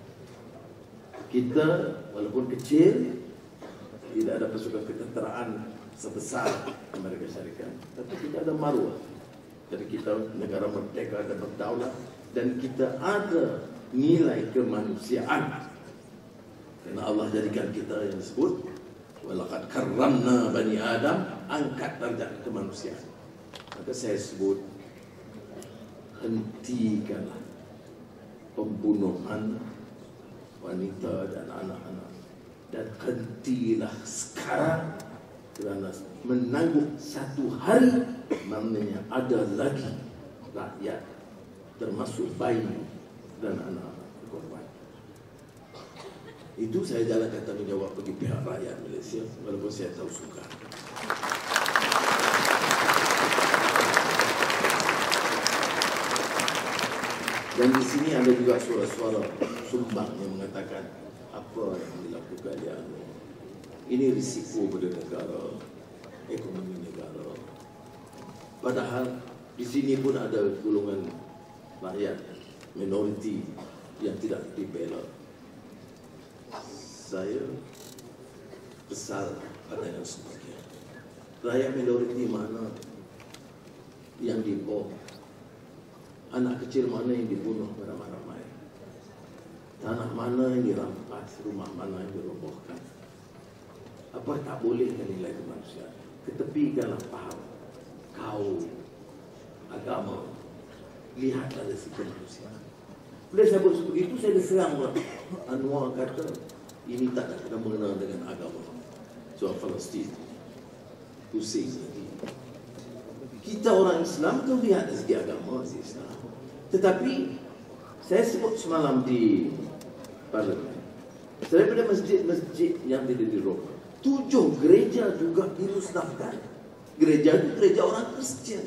Kita walaupun kecil, tidak ada pasukan ketenteraan sebesar Amerika Syarikat, tapi kita ada maruah. Jadi kita negara merdeka dan berdaulat, dan kita ada nilai kemanusiaan. Karena Allah jadikan kita yang disebut walaqad karramna bani Adam, angkat darjat kemanusiaan. Maka saya sebut, hentikanlah pembunuhan wanita dan anak-anak, dan hentilah sekarang, kerana menangguh satu hari maknanya ada lagi rakyat termasuk bayi dan anak-anak berkorban. Itu saya jalankan tanggungjawab bagi pihak rakyat Malaysia, walaupun saya tahu sukar. Dan di sini ada juga suara-suara sumbang yang mengatakan apa yang dilakukan yang ini risiko pada negara, ekonomi negara. Padahal di sini pun ada golongan rakyat minoriti yang tidak dibela. Saya besar pada yang sebagian. Rakyat minoriti mana yang dibom? Anak kecil mana yang dibunuh beramai-ramai? Tanah mana yang dirampas? Rumah mana yang dirobohkan? Apa tak bolehkan nilai kemanusiaan? Ketepikanlah faham, kaum, agama. Lihatlah dari segi kemanusiaan. Bila saya buat seperti itu, saya diseranglah. Anwar kata, ini tak ada mengenal dengan agama. Soal Palestin, pusing lagi. Kita orang Islam tu lihat dari segi agama, Islam. Tetapi saya sebut semalam di Parlimen, daripada masjid-masjid yang tidak diroboh, 7 gereja juga dimusnahkan. Gereja itu gereja orang Kristian.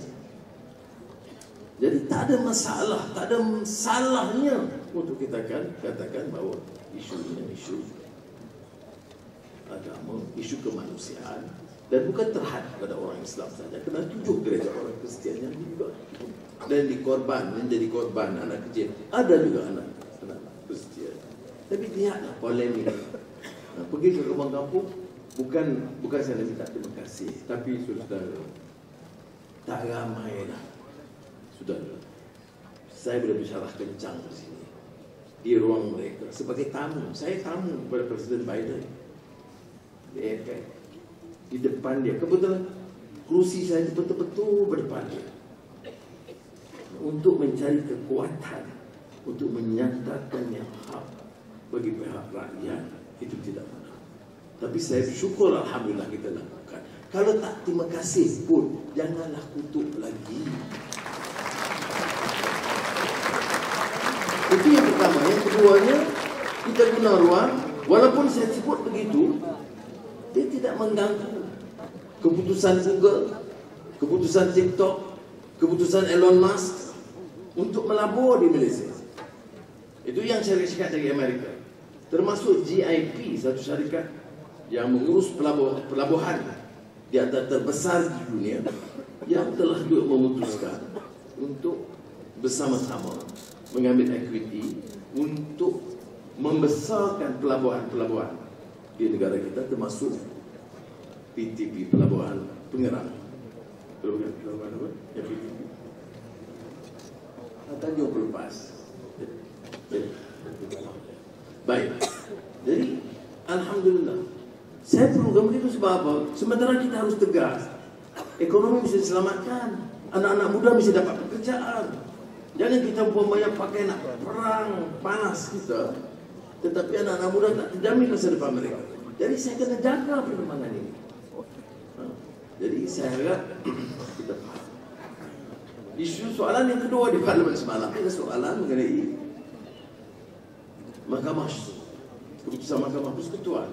Jadi tak ada masalah, tak ada salahnya untuk kita katakan bahawa isunya isu agama, isu kemanusiaan, dan bukan terhadap pada orang Islam saja. Kerana 7 gereja orang Kristian yang juga dan menjadi korban anak kecil. Ada juga anak Kristian. Tapi lihatlah polemik. Pergi ke rumah kampung, bukan saya minta terima kasih, tapi saudara, tak ramai lah. Saudara, saya boleh bicara kencang di sini, di ruang mereka sebagai tamu. Saya tamu kepada Presiden Biden di depan dia. Kebetulan kerusi saya betul-betul berdepan dia untuk mencari kekuatan untuk menyatakan yang hak bagi pihak rakyat. Itu tidak mudah, tapi saya bersyukur, alhamdulillah kita lakukan. Kalau tak terima kasih pun janganlah kutuk lagi. Itu yang pertama. Yang keduanya, kita guna ruang, walaupun saya sebut begitu, dia tidak mengganggu keputusan Google, keputusan TikTok, keputusan Elon Musk untuk melabur di Malaysia. Itu yang syarikat dari Amerika, termasuk GIP, satu syarikat yang mengurus pelabuhan di antara terbesar di dunia, yang telah juga memutuskan untuk bersama-sama mengambil equity untuk membesarkan pelabuhan-pelabuhan di negara kita, termasuk PTP, Pelabuhan Pengerang. Pelabuhan apa? Ya, PTP. Tanjung Pelepas. Baik. Jadi, alhamdulillah. Saya program itu sebab apa? Sementara kita harus tegas. Ekonomi bisa diselamatkan. Anak-anak muda bisa dapat pekerjaan. Jangan kita umpamanya pakai nak perang panas kita, tetapi anak-anak muda tak terjamin masa depan mereka. Jadi saya kena jaga perkembangan ini. Jadi saya harap kita faham. Isu soalan yang kedua di parlimen semalam adalah soalan mengenai keputusan Mahkamah Persekutuan.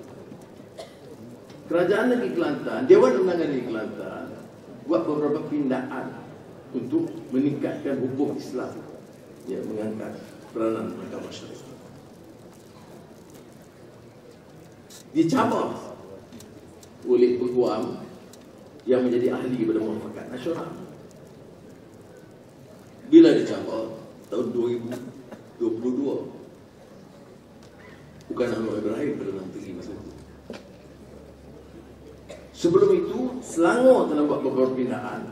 Kerajaan Negeri Kelantan, Dewan Undangan Negeri Kelantan buat beberapa pindaan untuk meningkatkan hukum Islam, ya, mengangkat peranan Mahkamah Syariah. Dicabar oleh peguam yang menjadi ahli pada Muafakat Nasional. Bila dicabar tahun 2022, bukan Anwar Ibrahim Perdana Menteri masa itu. Sebelum itu, Selangor telah buat beberapa pindaan.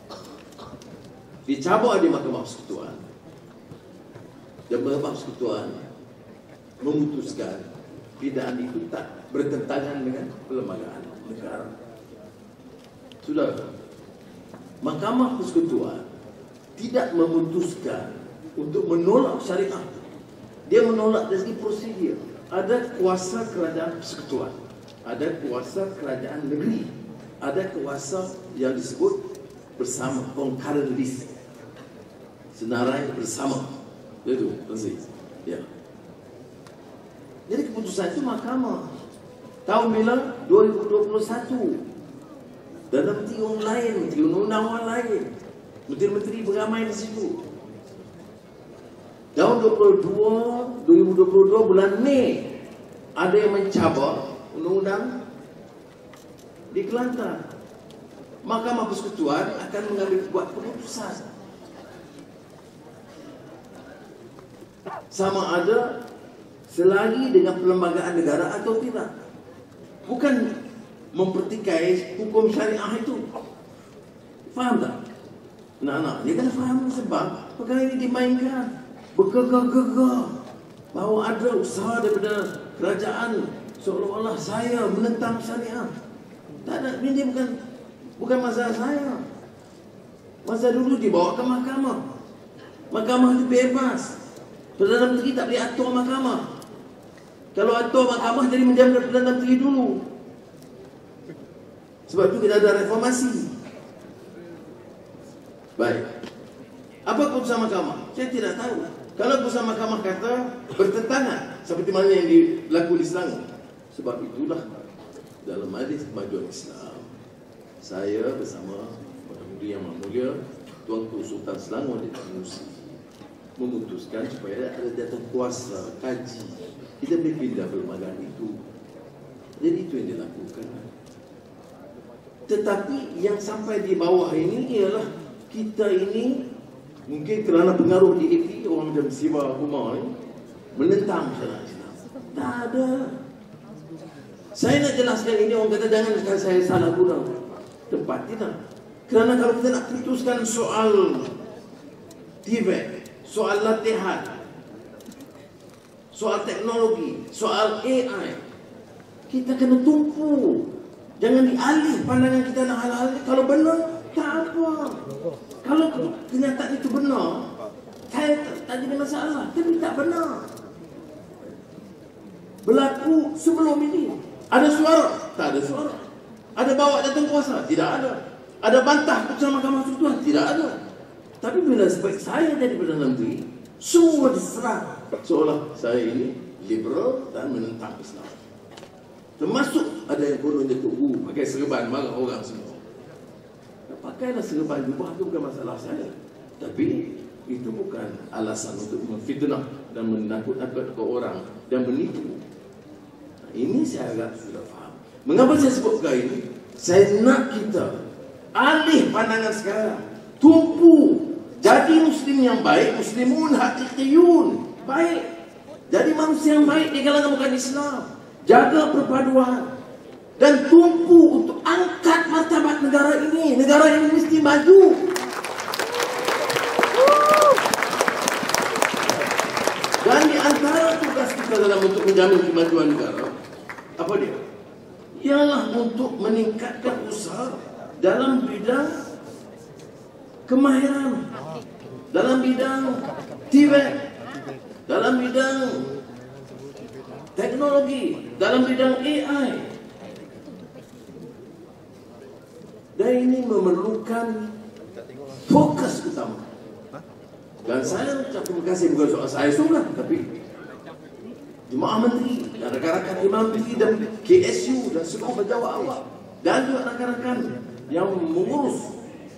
Dicabar di Mahkamah Persekutuan, dan Mahkamah Persekutuan memutuskan pindaan itu tak bertentangan dengan perlembagaan negara. Sudah, Mahkamah Persekutuan tidak memutuskan untuk menolak syariah. Dia menolak dari segi prosedur. Ada kuasa kerajaan persekutuan, ada kuasa kerajaan negeri, ada kuasa yang disebut bersama, concurrent list, senarai bersama. Itu penting. Ya. Jadi keputusan itu mahkamah. Tahun bila? 2021. Dan menteri orang lain, menteri undang-undang orang lain, menteri-menteri beramai di situ. Tahun 2022 bulan Mei, ada yang mencabar undang-undang di Kelantan. Mahkamah Persekutuan akan mengambil buat keputusan sama ada selagi dengan perlembagaan negara atau tidak. Bukan mempertikai hukum syariah itu. Faham tak? Nah, dia kena faham sebab perkara ini dimainkan bergegah-gegah bahawa ada usaha daripada kerajaan seolah-olah saya menentang syariah. Tak ada, ini bukan masalah saya. Masa dulu dibawa ke mahkamah. Mahkamah itu bebas. Perdana Menteri tak boleh atur mahkamah. Kalau atur mahkamah jadi menjadi Perdana Menteri dulu. Sebab itu kita ada reformasi. Baik. Apa keputusan mahkamah? Saya tidak tahu. Kalau keputusan mahkamah kata bertentangan seperti mana yang dilakukan di Selangor, sebab itulah dalam Majlis Kemajuan Islam, saya bersama Yang Mulia Tuanku Sultan Selangor di Sanusi memutuskan supaya ada datang kuasa kaji, kita boleh pindah perlembagaan itu. Jadi itu yang dilakukan. Tetapi yang sampai di bawah ini ialah kita ini mungkin kerana pengaruh DAP, orang macam Siva Kumar ni menentang syariat Islam. Tak ada. Saya nak jelaskan ini, orang kata jangan saya salah guna tempat, tidak. Kerana kalau kita nak putuskan soal TVET, soal latihan, soal teknologi, soal AI, kita kena tumpu. Jangan dialih pandangan kita nak hal-hal ini. Kalau benar, tak apa. Kalau kenyataan itu benar, saya tak ada masalah. Tapi tak benar. Berlaku sebelum ini. Ada suara? Tak ada suara. Ada bawa datang kuasa? Tidak ada. Ada bantah putusan Mahkamah Konstitusi? Tidak ada. Tapi bila sebaik saya jadi Perdana Menteri, semua diserang seolah saya ini liberal dan menentang Islam. Termasuk ada yang konon dia tunggu pakai serban, marah orang semua. Pakailah serban jubah, itu bukan masalah saya. Tapi itu bukan alasan untuk memfitnah dan menakut-nakutkan orang dan menipu. Ini saya agak sudah faham. Mengapa saya sebutkan ini? Saya nak kita alih pandangan sekarang, tumpu jadi Muslim yang baik, Muslimun hakikiyun, baik. Jadi manusia yang baik di kalangan bukan Islam. Jaga perpaduan dan tumpu untuk angkat martabat negara ini. Negara ini mesti maju. Dan di antara tugas kita dalam untuk menjamin kemajuan negara, apa dia? Ialah untuk meningkatkan usaha dalam bidang kemahiran, dalam bidang TVET, dalam bidang teknologi, dalam bidang AI. Dan ini memerlukan fokus utama. Dan saya ucap terima kasih bukan soal saya seorang, tapi Jemaah Menteri dan rakan-rakan Imam Menteri dan KSU dan semua pejabat awak dan juga rakan-rakan yang mengurus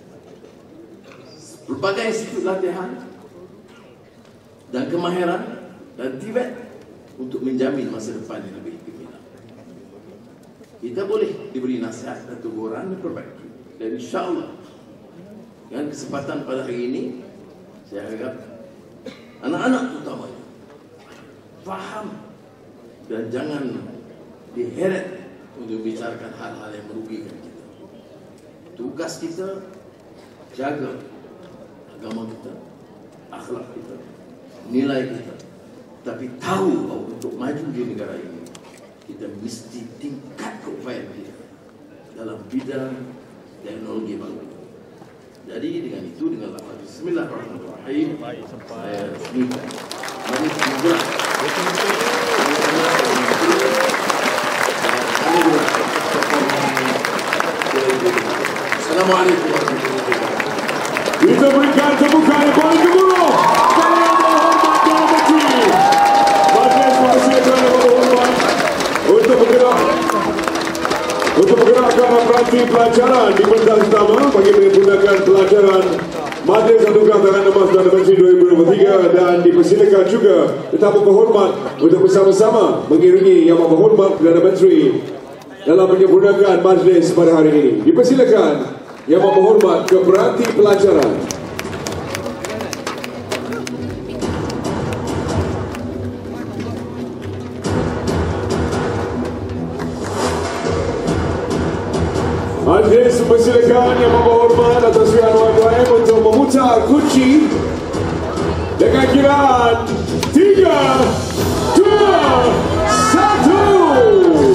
berbagai institut latihan dan kemahiran dan TVET untuk menjamin masa depan yang lebih gemilang. Kita boleh diberi nasihat dan teguran dan perbaiki. Dan insyaAllah dengan kesempatan pada hari ini, saya harap anak-anak utamanya faham dan jangan diheret untuk bicarakan hal-hal yang merugikan kita. Tugas kita jaga agama kita, akhlak kita, nilai kita. Tapi tahu bahawa untuk maju di negara ini, kita mesti tingkatkan upaya kita dalam bidang teknologi baru. Jadi dengan itu, dengan lafaz Bismillahirrahmanirrahim, saya resmikan Majlis Kemajuan. Assalamualaikum warahmatullahi wabarakatuh. Kita berikan tepukan yang paling gemuruh kepada Yang Berhormat Perdana Menteri. Majlis Persiapan Yang Berhormat untuk menggerakkan peranti pelajaran di pentas utama bagi menggunakan pelajaran Majlis Anugerah Tangan Emas Perdana Menteri 2023 dan dipersilakan juga tetamu berhormat untuk bersama-sama mengiringi Yang Berhormat Perdana Menteri dalam menyempurnakan majlis pada hari ini. Dipersilakan Yang Berhormat ke peranti pelajaran. Majlis mempersilakan Yang Berhormat atas Sri Anwar Ibrahim untuk memutar kunci dengan kiraan 3, 2, 1.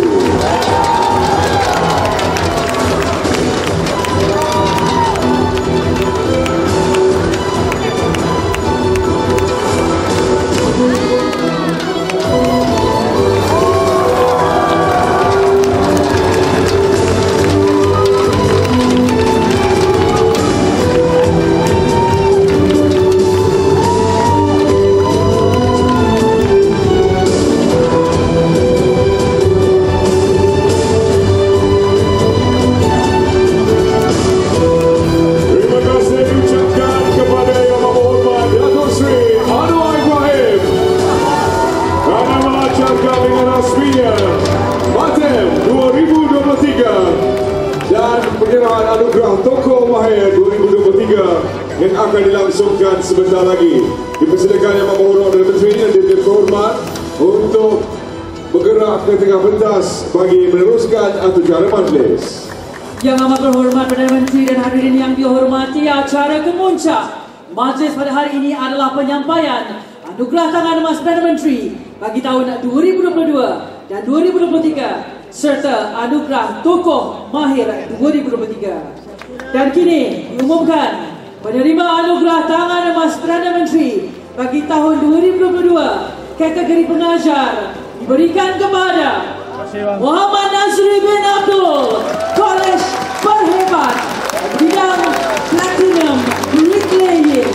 penyerahan anugerah Tokoh Mahir 2023 yang akan dilangsungkan sebentar lagi. Dipersilakan Yang Berhormat Perdana Menteri dan Dirjen Berhormat untuk bergerak ke tengah pentas bagi meneruskan acara majlis. Yang Amat Berhormat Perdana Menteri dan hadirin yang dihormati, acara kemuncak majlis pada hari ini adalah penyampaian Anugerah Tangan Emas Perdana Menteri bagi tahun 2022 dan 2023 serta Anugerah Tokoh Mahir 2023. Dan kini diumumkan penerima Anugerah Tangan Emas Perdana Menteri bagi tahun 2022 kategori pengajar diberikan kepada Muhammad Nazri bin Abdul, Kolej Berhebat, bidang Platinum Bricklaying.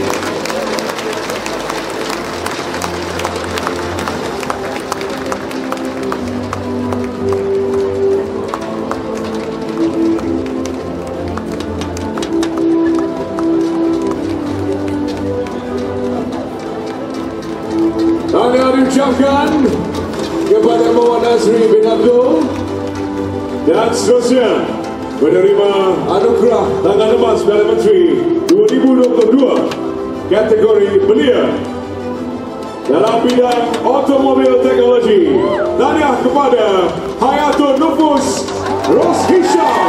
Tahniah diucapkan kepada Muhammad Nazri bin Abdul dan seterusnya menerima Anugerah Tangan Emas Perdana Menteri 2022 kategori belia dalam bidang automobil teknologi. Tahniah kepada Hayatul Nufus Roshisham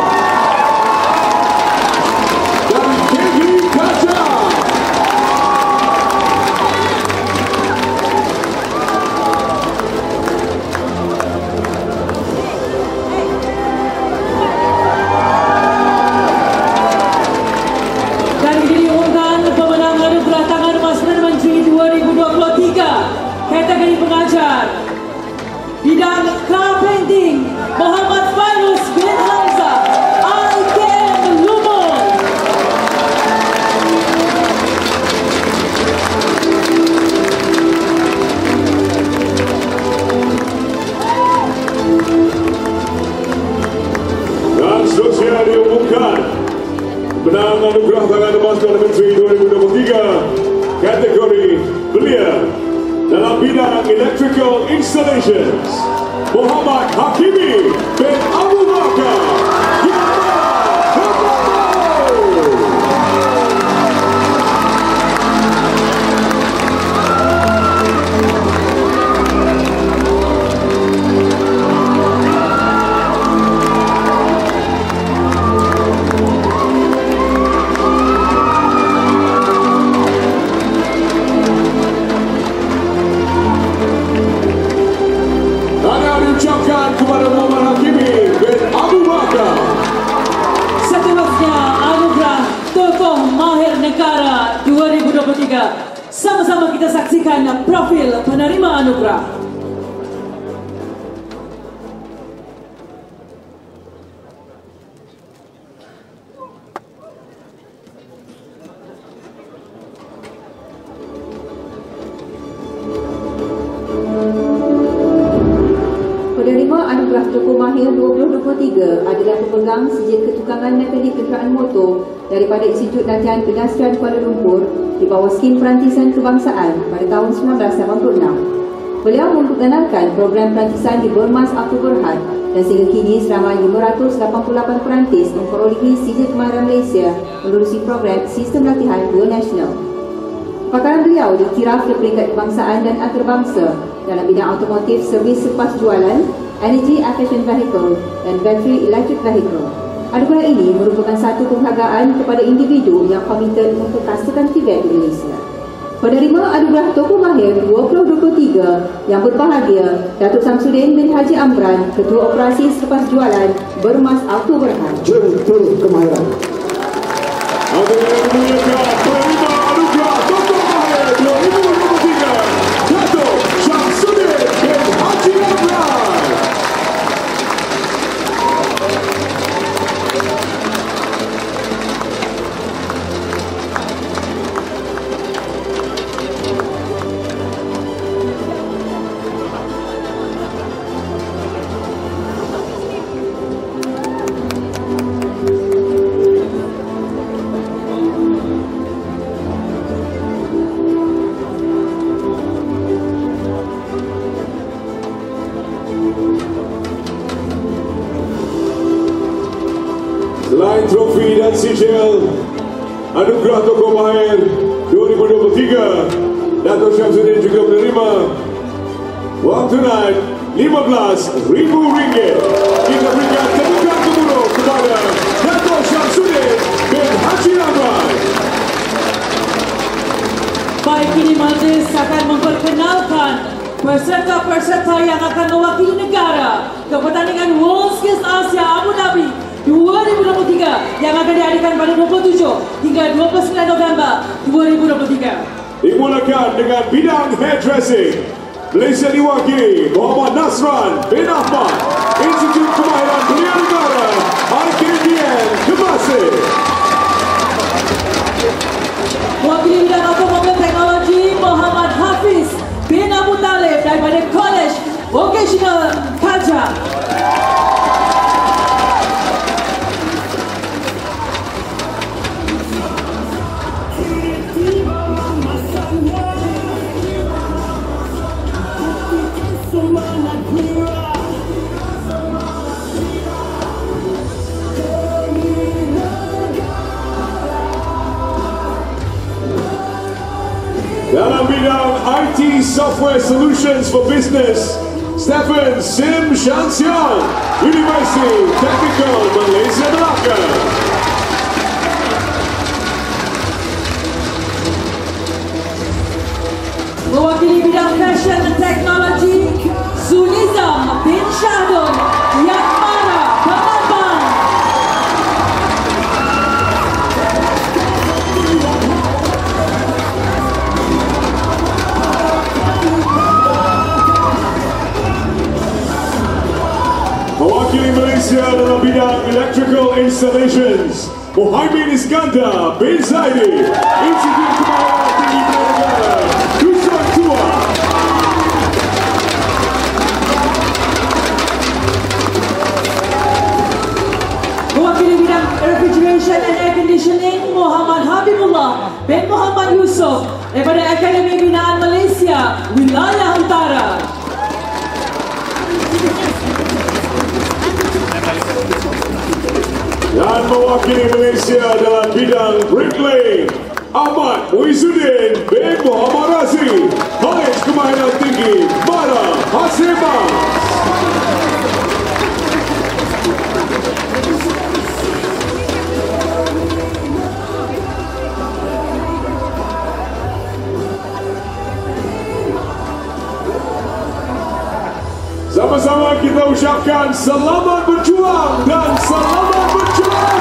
dan Kegi Kaca. Kategori pengajar bidang car painting Muhammad Fairuz bin Hamzah IKM Lumon. Dan seterusnya diumumkan pemenang Anugerah Tangan Emas Perdana Menteri 2023 kategori belia dalam bidang electrical installations Muhammad Hakimi bin Abu Bakar. Kepada Muhammad Hakimi bin Abu Bakar. Seterusnya Anugerah Tokoh Mahir Negara 2023. Sama-sama kita saksikan profil penerima anugerah. Penerima Anugerah Tokoh Mahir 2023 adalah pemegang sijil ketukangan mekanik kenderaan motor daripada Institut Latihan Pedestrian Kuala Lumpur di bawah skim perantisan kebangsaan pada tahun 1986. Beliau memperkenalkan program perantisan di Bermas Auto Berhad dan sehingga kini seramai 588 perantis memperolehi sijil kemahiran Malaysia menerusi program Sistem Latihan 2 Nasional. Pakaran beliau diktiraf ke peringkat kebangsaan dan antarabangsa dalam bidang automotif, servis selepas jualan, energy efficient vehicle dan battery electric vehicle. Anugerah ini merupakan satu penghargaan kepada individu yang komited untuk kastakan TVET di Malaysia. Penerima Anugerah Tokoh Mahir 2023 yang berbahagia Datuk Samsudin bin Haji Amran, Ketua Operasi Selepas Jualan Bermas Auto Berhad. Jentera kemahiran. Penerima Anugerah Tokoh Mahir 2023 Datuk Samsudin bin Haji Amran. Selain trofi dan sijil Anugerah Tokoh Mahir 2023, Dato' Syamsuddin juga menerima wang tunai RM15,000. Kita berikan tepukan gemuruh kepada Dato' Syamsuddin bin Haji Ramai. Baik, kini majlis akan memperkenalkan peserta-peserta yang akan mewakili negara ke pertandingan WorldSkills Asia Abu Dhabi 2023 yang akan diadakan pada 27 hingga 29 November 2023. Dimulakan dengan bidang hairdressing. Malaysia diwakili Muhammad Nasran bin Ahmad, Institut Kemahiran Belia Negara, IKBN Kemasih. Mewakili bidang automobil teknologi Muhammad Hafiz bin Abu Talib daripada College Vocational Kajang. Dalam bidang IT Software Solutions for Business, Stephen Sim Shansian, University Technical Malaysia Melaka. Mewakili bidang Fashion and Technology, Sunizam bin Syahdun Yakmara Penambang. Mewakili Malaysia dalam bidang Electrical Installations, Muhaimin Iskandar bin Zaidi, Institut Kemahiran Tinggi Belia Negara, Dusun Tua. Mewakili bidang Refrigeration and Air Conditioning, Muhammad Habibullah bin Muhammad Yusof daripada Akademi Binaan Malaysia, Wilayah Utara. Dan mewakili Malaysia dalam bidang bricklaying, Ahmad Muizuddin bin Muhammad Razi, College Kemahiran Tinggi Mara Hasrema. Sama-sama kita ucapkan selamat berjuang dan selamat berjuang.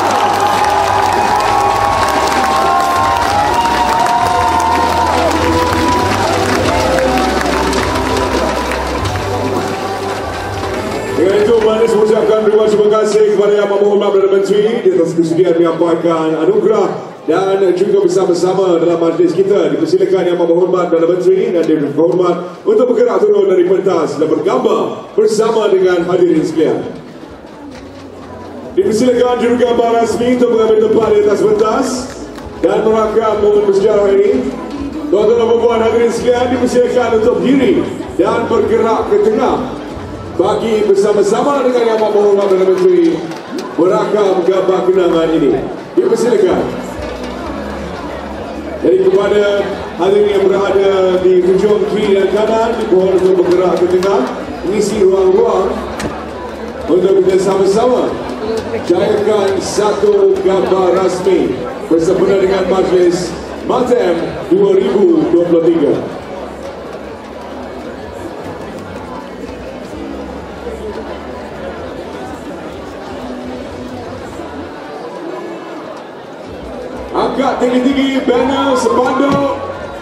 Dengan itu, Manis mengucapkan ribuan terima kasih kepada Yang Berhormat Perdana Menteri di atas kesediaan menyampaikan anugerah dan juga bersama-sama dalam majlis kita dipersilakan Yang Berhormat Perdana Menteri dan Yang Berhormat untuk bergerak turun dari pentas dan bergambar bersama dengan hadirin sekalian. Dipersilakan jurugambar rasmi untuk mengambil tempat di atas pentas dan merakam momen bersejarah ini. Tuan-tuan dan puan hadirin sekalian dipersilakan untuk berdiri dan bergerak ke tengah bagi bersama-sama dengan Yang Berhormat Perdana Menteri merakam gambar kenangan ini. Dipersilakan. Jadi kepada hadirin yang berada di hujung kiri dan kanan, dimohon untuk bergerak ke tengah, mengisi ruang-ruang untuk kita sama-sama jayakan satu gambar rasmi bersempena dengan Majlis Matem 2023. Angkat tinggi-tinggi banner sepanduk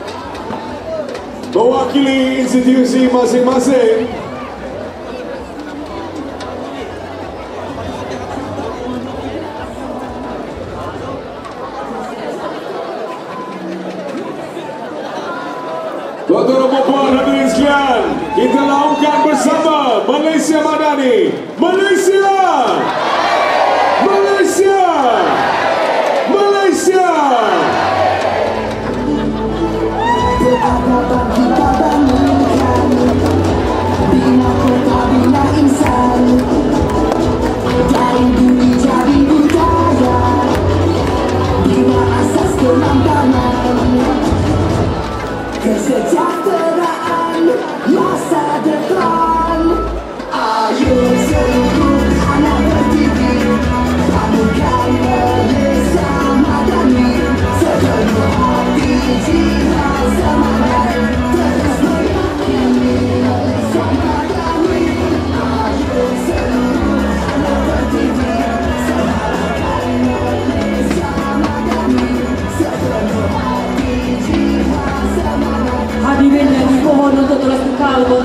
mewakili institusi masing-masing. Tuan-tuan dan puan hadirin sekalian, kita laungkan bersama Malaysia Madani. Malaysia! Malaysia! Malaysia! Betapa kita bangunkan bina kota, bina insan dari budi jadi budaya.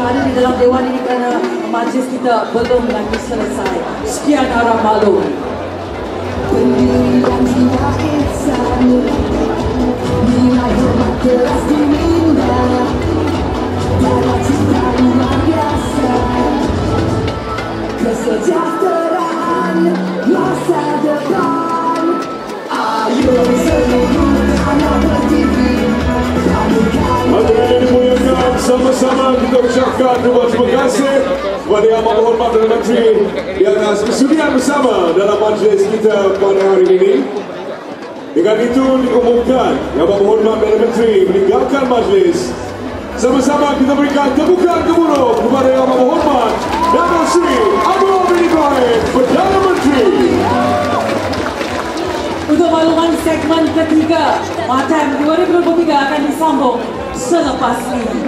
ada di dalam dewan ini kerana majlis kita belum lagi selesai. Sekian harap maklum. Pendirian jiwa insan, nilai hormat keras diminta, darah cinta luar biasa, kesejahteraan masa depan. Ayo seluruh anak berdiri, Hadirin yang dimuliakan, sama-sama kita ucapkan terima kasih kepada Yang Amat Berhormat Perdana Menteri di atas kesudian bersama dalam majlis kita pada hari ini. Dengan itu diumumkan Yang Amat Berhormat Perdana Menteri meninggalkan majlis. Sama-sama kita berikan tepukan gemuruh kepada Yang Amat Berhormat Datuk Seri Anwar bin Ibrahim Perdana Menteri. Untuk makluman segmen ketiga, Matam 2023 akan disambung selepas ini.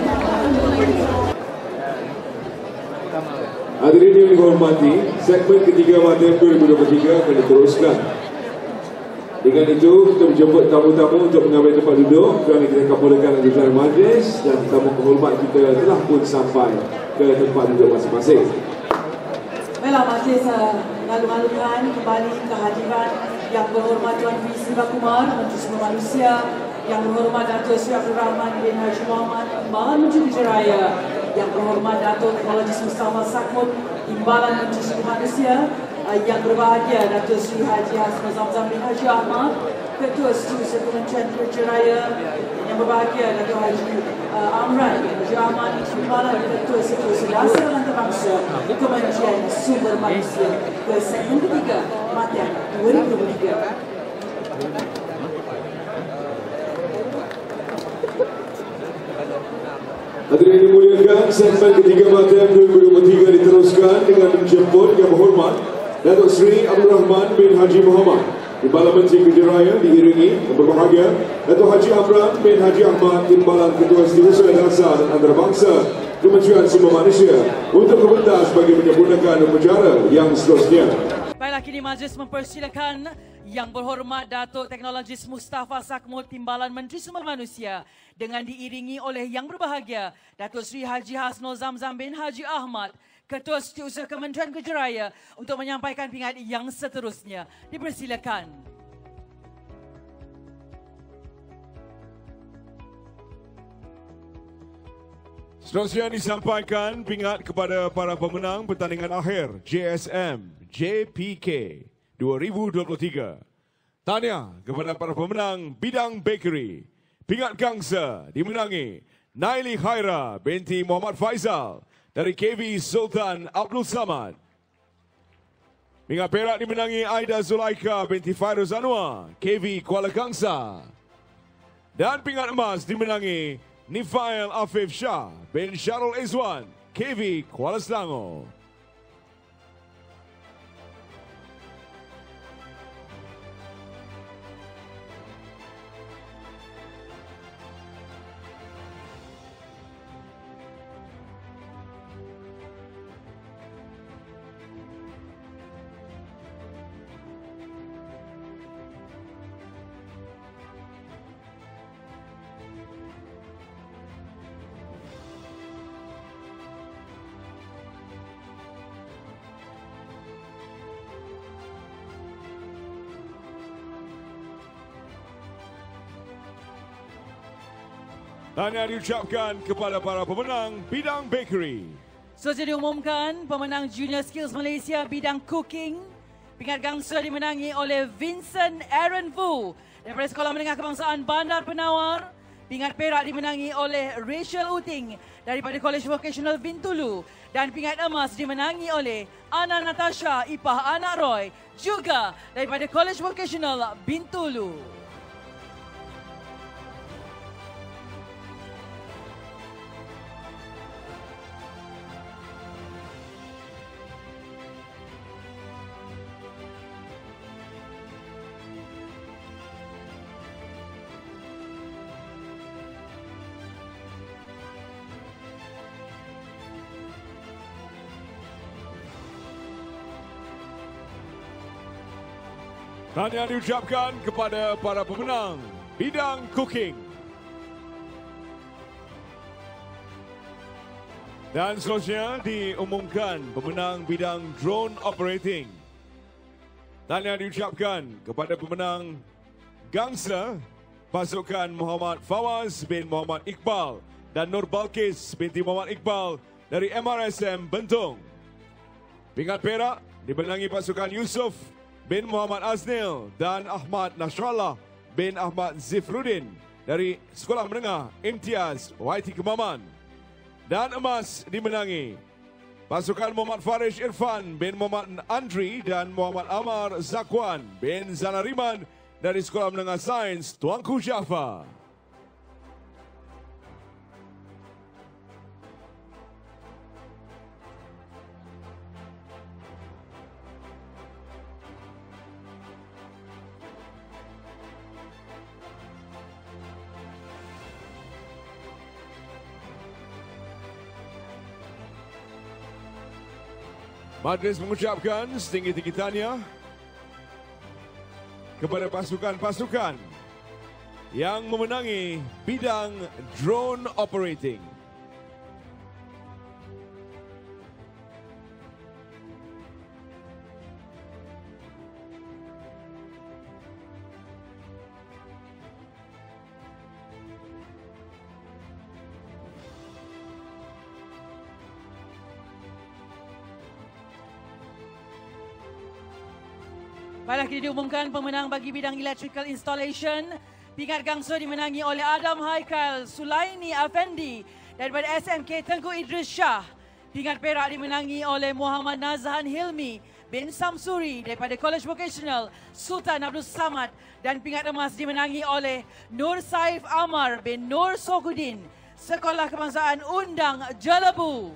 Hadirin yang dihormati, segmen ketiga Matam 2023 akan diteruskan. Dengan itu, kita menjemput tamu-tamu untuk mengambil tempat duduk kerana kita akan mulakan lanjutan majlis dan tamu kehormat kita telah pun sampai ke tempat duduk masing-masing. Baiklah, majlis malu-malukan kembali kehadiran Yang Berhormat Tuan V. Sivakumar, Menteri Sumber Manusia, Yang Berhormat Datuk Seri Abdul Rahman bin Haji Muhammad, Timbalan Menteri Pejaraya, Yang Berhormat Datuk Teknologis Mustafa Sakmud, Timbalan Menteri Sumber Manusia, Yang berbahagia Datuk Seri Haji Hasnul Zamzam bin Haji Ahmad, Ketua Setiausaha Kementerian Pejaraya, Yang berbahagia Datuk Haji Amran bin Haji Ahmad, Timbalan Ketua Setiausaha Dasar Antarabangsa Kementerian Sumber Manusia. Ke segmen ketiga, Matam 2023. Hadirin yang dimuliakan, segmen ketiga Matam 2023 diteruskan dengan menjemput Yang Berhormat Datuk Seri Abdul Rahman bin Haji Muhammad, Timbalan Menteri Pejaraya, diiringi yang berbahagia Datuk Haji Amran bin Haji Ahmad, Timbalan Ketua Setiausaha Dasar dan Antarabangsa Kementerian Sumber Manusia, untuk berpentas bagi menyempurnakan upacara yang seterusnya. Baiklah, kini majlis mempersilakan Yang Berhormat Datuk Teknologis Mustafa Sakmud, Timbalan Menteri Sumber Manusia, dengan diiringi oleh Yang Berbahagia Datuk Seri Haji Hasnul Zamzam bin Haji Ahmad, Ketua Setiausaha Kementerian Pejaraya, untuk menyampaikan pingat yang seterusnya. Dipersilakan. Seterusnya disampaikan pingat kepada para pemenang pertandingan akhir JSM JPK 2023. Tahniah kepada para pemenang bidang bakery. Pingat gangsa dimenangi Naili Khaira binti Muhammad Faizal dari KV Sultan Abdul Samad. Pingat perak dimenangi Aida Zulaika binti Fairuz Anwar, KV Kuala Gangsa. Dan pingat emas dimenangi Nifail Afif Shah bin Syarul Izwan, KV Kuala Selangor. Tahniah diucapkan kepada para pemenang bidang bakery. Seterusnya diumumkan pemenang Junior Skills Malaysia bidang cooking. Pingat gangsa dimenangi oleh Vincent Aaron Vu daripada Sekolah Menengah Kebangsaan Bandar Penawar. Pingat perak dimenangi oleh Rachel Uting daripada College Vocational Bintulu. Dan pingat emas dimenangi oleh Ana Natasha Ipah Anak Roy, juga daripada College Vocational Bintulu. Tahniah diucapkan kepada para pemenang bidang cooking. Dan seterusnya diumumkan pemenang bidang drone operating. Tahniah diucapkan kepada pemenang Gangsa pasukan Muhammad Fawaz bin Muhammad Iqbal dan Nur Balkis binti Muhammad Iqbal dari MRSM Bentong. Pingat perak dimenangi pasukan Yusuf bin Muhammad Aznil dan Ahmad Nasrallah bin Ahmad Zifruddin dari Sekolah Menengah Imtiaz YT Kemaman. Dan emas dimenangi pasukan Muhammad Farish Irfan bin Muhammad Andri dan Muhammad Amar Zakwan bin Zanariman dari Sekolah Menengah Sains Tuanku Jaafar. Majlis mengucapkan setinggi-tinggi tahniah kepada pasukan-pasukan yang memenangi bidang drone operating. Baiklah, kini diumumkan pemenang bagi bidang electrical installation. Pingat gangsa dimenangi oleh Adam Haikal Sulaini Afendi daripada SMK Tengku Idris Shah. Pingat perak dimenangi oleh Muhammad Nazhan Hilmi bin Samsuri daripada College Vocational Sultan Abdul Samad. Dan pingat emas dimenangi oleh Nur Saif Amar bin Nur Sokudin, Sekolah Kebangsaan Undang Jelebu.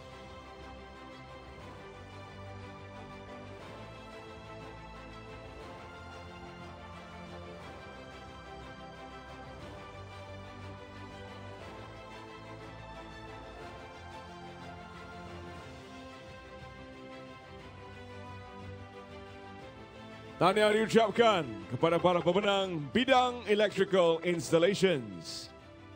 Tahniah diucapkan kepada para pemenang bidang electrical installations.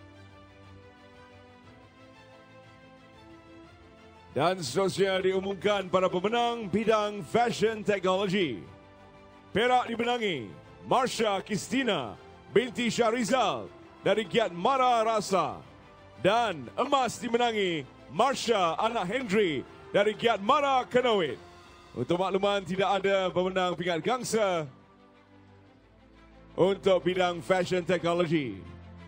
Dan seterusnya diumumkan para pemenang bidang fashion technology. Perak dimenangi Marsha Kristina binti Syahrizal dari Giat Mara Rasa. Dan emas dimenangi Marsha anak Hendry dari Giat Mara Kanawit. Untuk makluman, tidak ada pemenang pingat gangsa untuk bidang fashion technology.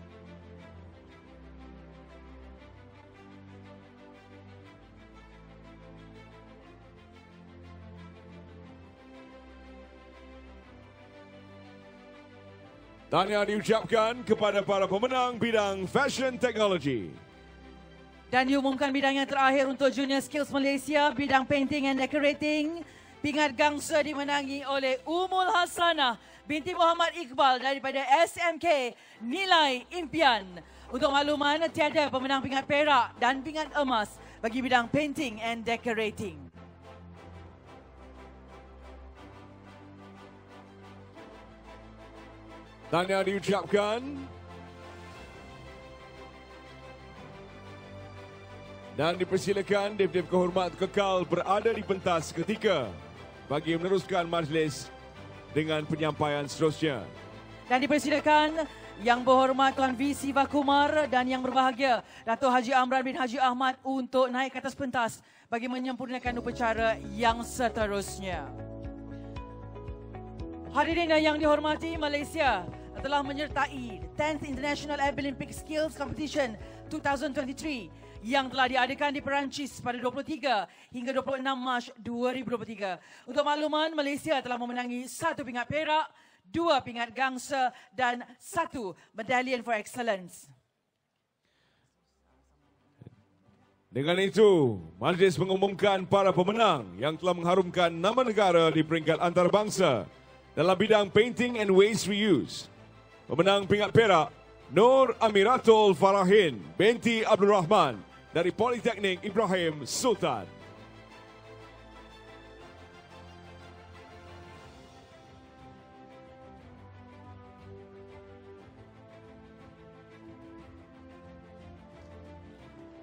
Tahniah diucapkan kepada para pemenang bidang fashion technology. Dan diumumkan bidang yang terakhir untuk Junior Skills Malaysia, bidang painting and decorating. Pingat gangsa dimenangi oleh Umul Hasanah binti Muhammad Iqbal daripada SMK Nilai Impian. Untuk makluman, tiada pemenang pingat perak dan pingat emas bagi bidang painting and decorating. Tahniah diucapkan dan dipersilakan Dev-Dev kehormat kekal berada di pentas ketika bagi meneruskan majlis dengan penyampaian seterusnya. Dan dipersilakan Yang Berhormat Tuan V. Siva Kumar dan Yang Berbahagia Dato' Haji Amran bin Haji Ahmad untuk naik ke atas pentas bagi menyempurnakan upacara yang seterusnya. Hadirin yang dihormati, Malaysia telah menyertai 10th International Olympic Skills Competition 2023 yang telah diadakan di Perancis pada 23 hingga 26 Mac 2023. Untuk makluman, Malaysia telah memenangi 1 pingat perak, 2 pingat gangsa dan 1 Medallion for Excellence. Dengan itu, majlis mengumumkan para pemenang yang telah mengharumkan nama negara di peringkat antarabangsa dalam bidang painting and waste reuse. Pemenang pingat perak, Nur Amiratul Farahin binti Abdul Rahman dari Politeknik Ibrahim Sultan.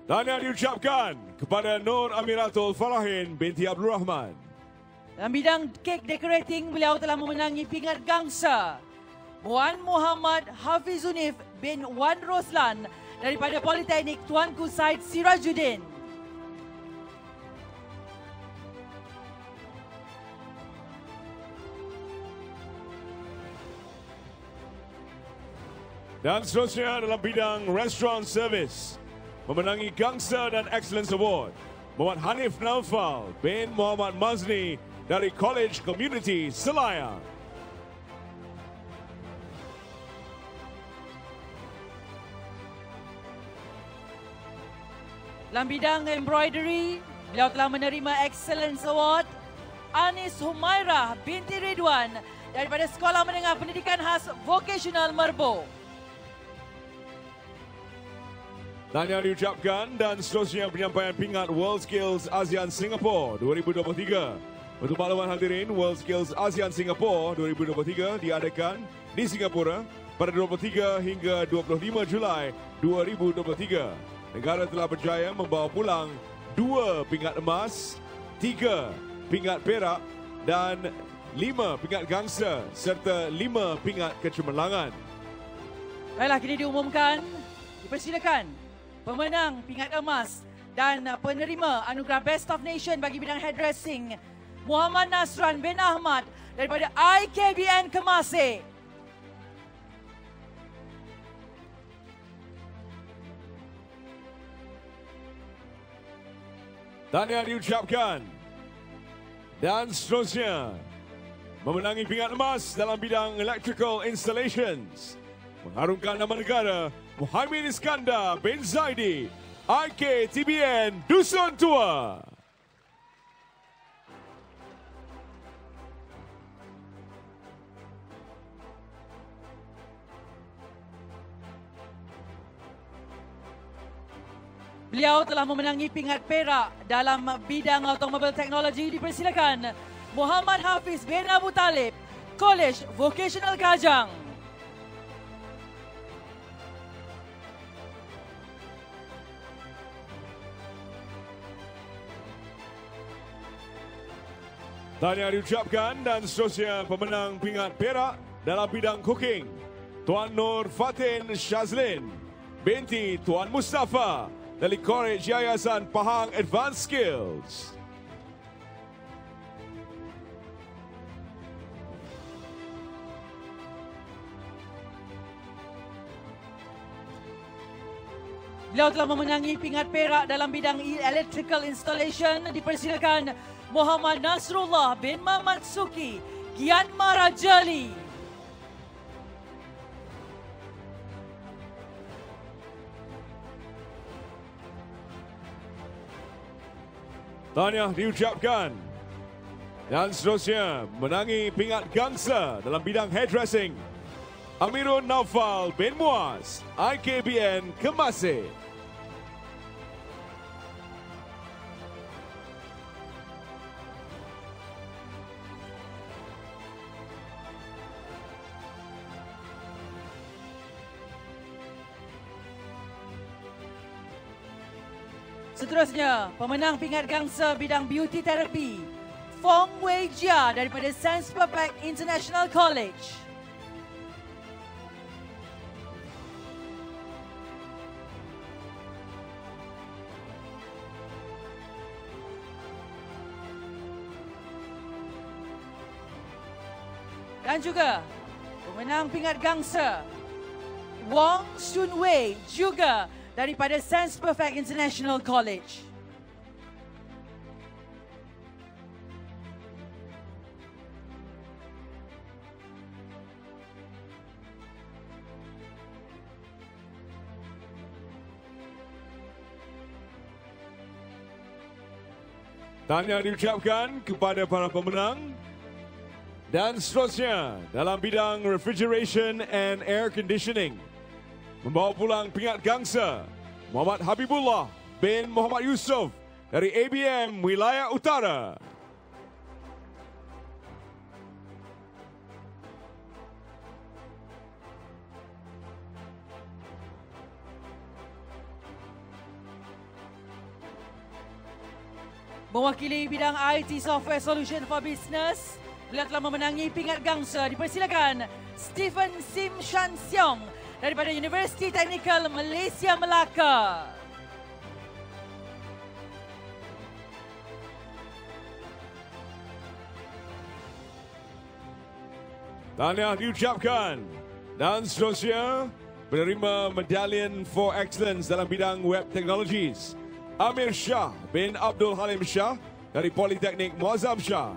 Tahniah diucapkan kepada Nur Amiratul Farahin binti Abdul Rahman. Dalam bidang kek decorating, beliau telah memenangi pingat gangsa Wan Muhammad Hafizunif bin Wan Roslan daripada Politeknik Tuanku Said Sirajuddin. Dan seterusnya dalam bidang restaurant service, memenangi Gangsa dan Excellence Award, Muhammad Hanif Naufal bin Muhammad Mazni dari College Community Selayar. Dalam bidang embroidery, beliau telah menerima Excellence Award Anis Humairah binti Ridwan daripada Sekolah Menengah Pendidikan Khas Vocational Merbo. Tahniah diucapkan dan seterusnya penyampaian pingat World Skills ASEAN Singapore 2023. Untuk makluman hadirin, World Skills ASEAN Singapore 2023 diadakan di Singapura pada 23 hingga 25 Julai 2023. Negara telah berjaya membawa pulang 2 pingat emas, 3 pingat perak dan 5 pingat gangsa serta 5 pingat kecemerlangan. Baiklah, kini diumumkan, dipersilakan pemenang pingat emas dan penerima anugerah Best of Nation bagi bidang hairdressing Muhammad Nasran bin Ahmad daripada IKBN Kemasih. Tahniah diucapkan. Dan seterusnya memenangi pingat emas dalam bidang electrical installations, mengharumkan nama negara, Muhammad Iskandar bin Zaidi, IKTBN Dusun Tua. Beliau telah memenangi pingat perak dalam bidang automobil teknologi. Dipersilakan Muhammad Hafiz bin Abu Talib, College Vocational Kajang. Tahniah diucapkan dan seterusnya pemenang pingat perak dalam bidang cooking, Tuan Nur Fatin Shazlin binti Tuan Mustafa dari College Yayasan Pahang Advanced Skills. Beliau telah memenangi pingat perak dalam bidang electrical installation. Dipersilakan Muhammad Nasrullah bin Muhammad Suki, Gian Marajali. Tahniah diucapkan. Dan seterusnya menangi pingat gangsa dalam bidang hairdressing, Amirul Naufal bin Muaz, IKBN Kemasih. Seterusnya, pemenang pingat gangsa bidang beauty therapy, Fong Wei Jia daripada Sense Perfect International College. Dan juga pemenang pingat gangsa, Wong Sun Wei juga daripada Sense Perfect International College. Tahniah diucapkan kepada para pemenang. Dan seterusnya dalam bidang refrigeration and air conditioning, membawa pulang pingat gangsa, Muhammad Habibullah bin Muhammad Yusof dari ABM Wilayah Utara. Mewakili bidang IT Software Solution for Business, beliau telah memenangi pingat gangsa. Dipersilakan Stephen Sim Shan Siong daripada Universiti Teknikal Malaysia Melaka. Tahniah diucapkan dan seterusnya penerima Medallion for Excellence dalam bidang Web Technologies, Amir Shah bin Abdul Halim Shah dari Politeknik Muazzam Shah.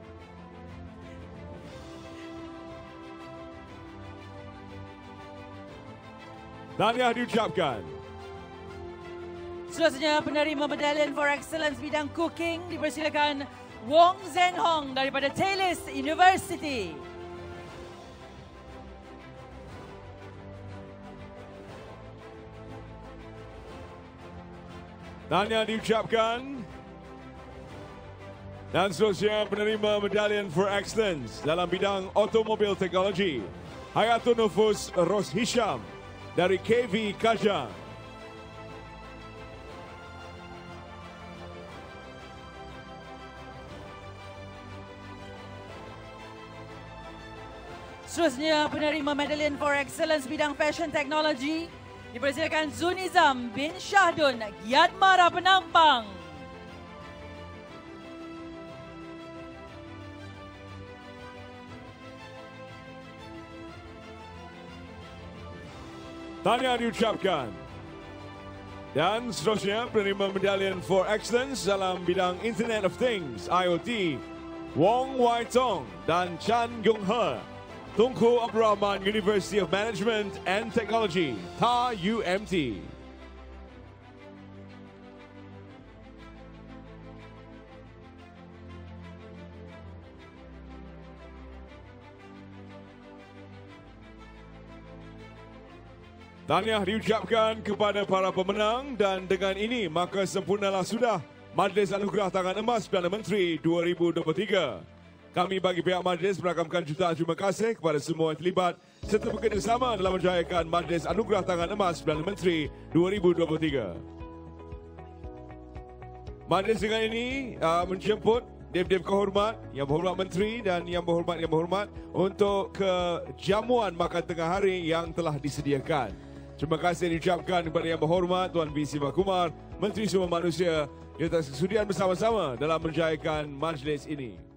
Tahniah diucapkan. Seterusnya penerima Medallion for Excellence bidang Cooking, dipersilakan Wong Zen Hong daripada Taylor's University. Tahniah diucapkan. Dan seterusnya penerima Medallion for Excellence dalam bidang Automobil Teknologi, Hayatun Nufus Ros Hisham dari KV Kajang. Seterusnya penerima Medallion for Excellence bidang Fashion Technology, dipersilakan Zunizam bin Syahdun Giat Mara Penampang. Tahniah diucapkan. Dan seterusnya penerima Medallion for Excellence dalam bidang Internet of Things IoT, Wong Wai Tong dan Chan Gyung He, Tunku Abdul Rahman University of Management and Technology, Ta UMT. Tahniah diucapkan kepada para pemenang dan dengan ini maka sempurnalah sudah Majlis Anugerah Tangan Emas Perdana Menteri 2023. Kami bagi pihak majlis merakamkan jutaan terima kasih kepada semua yang terlibat serta bekerjasama dalam menjayakan Majlis Anugerah Tangan Emas Perdana Menteri 2023. Majlis dengan ini menjemput Dev-Dev kehormat, Yang Berhormat Menteri dan Yang Berhormat untuk ke jamuan makan tengah hari yang telah disediakan. Terima kasih diucapkan kepada Yang Berhormat Tuan V. Siva Kumar, Menteri Sumber Manusia, atas kesudian bersama-sama dalam menjayakan majlis ini.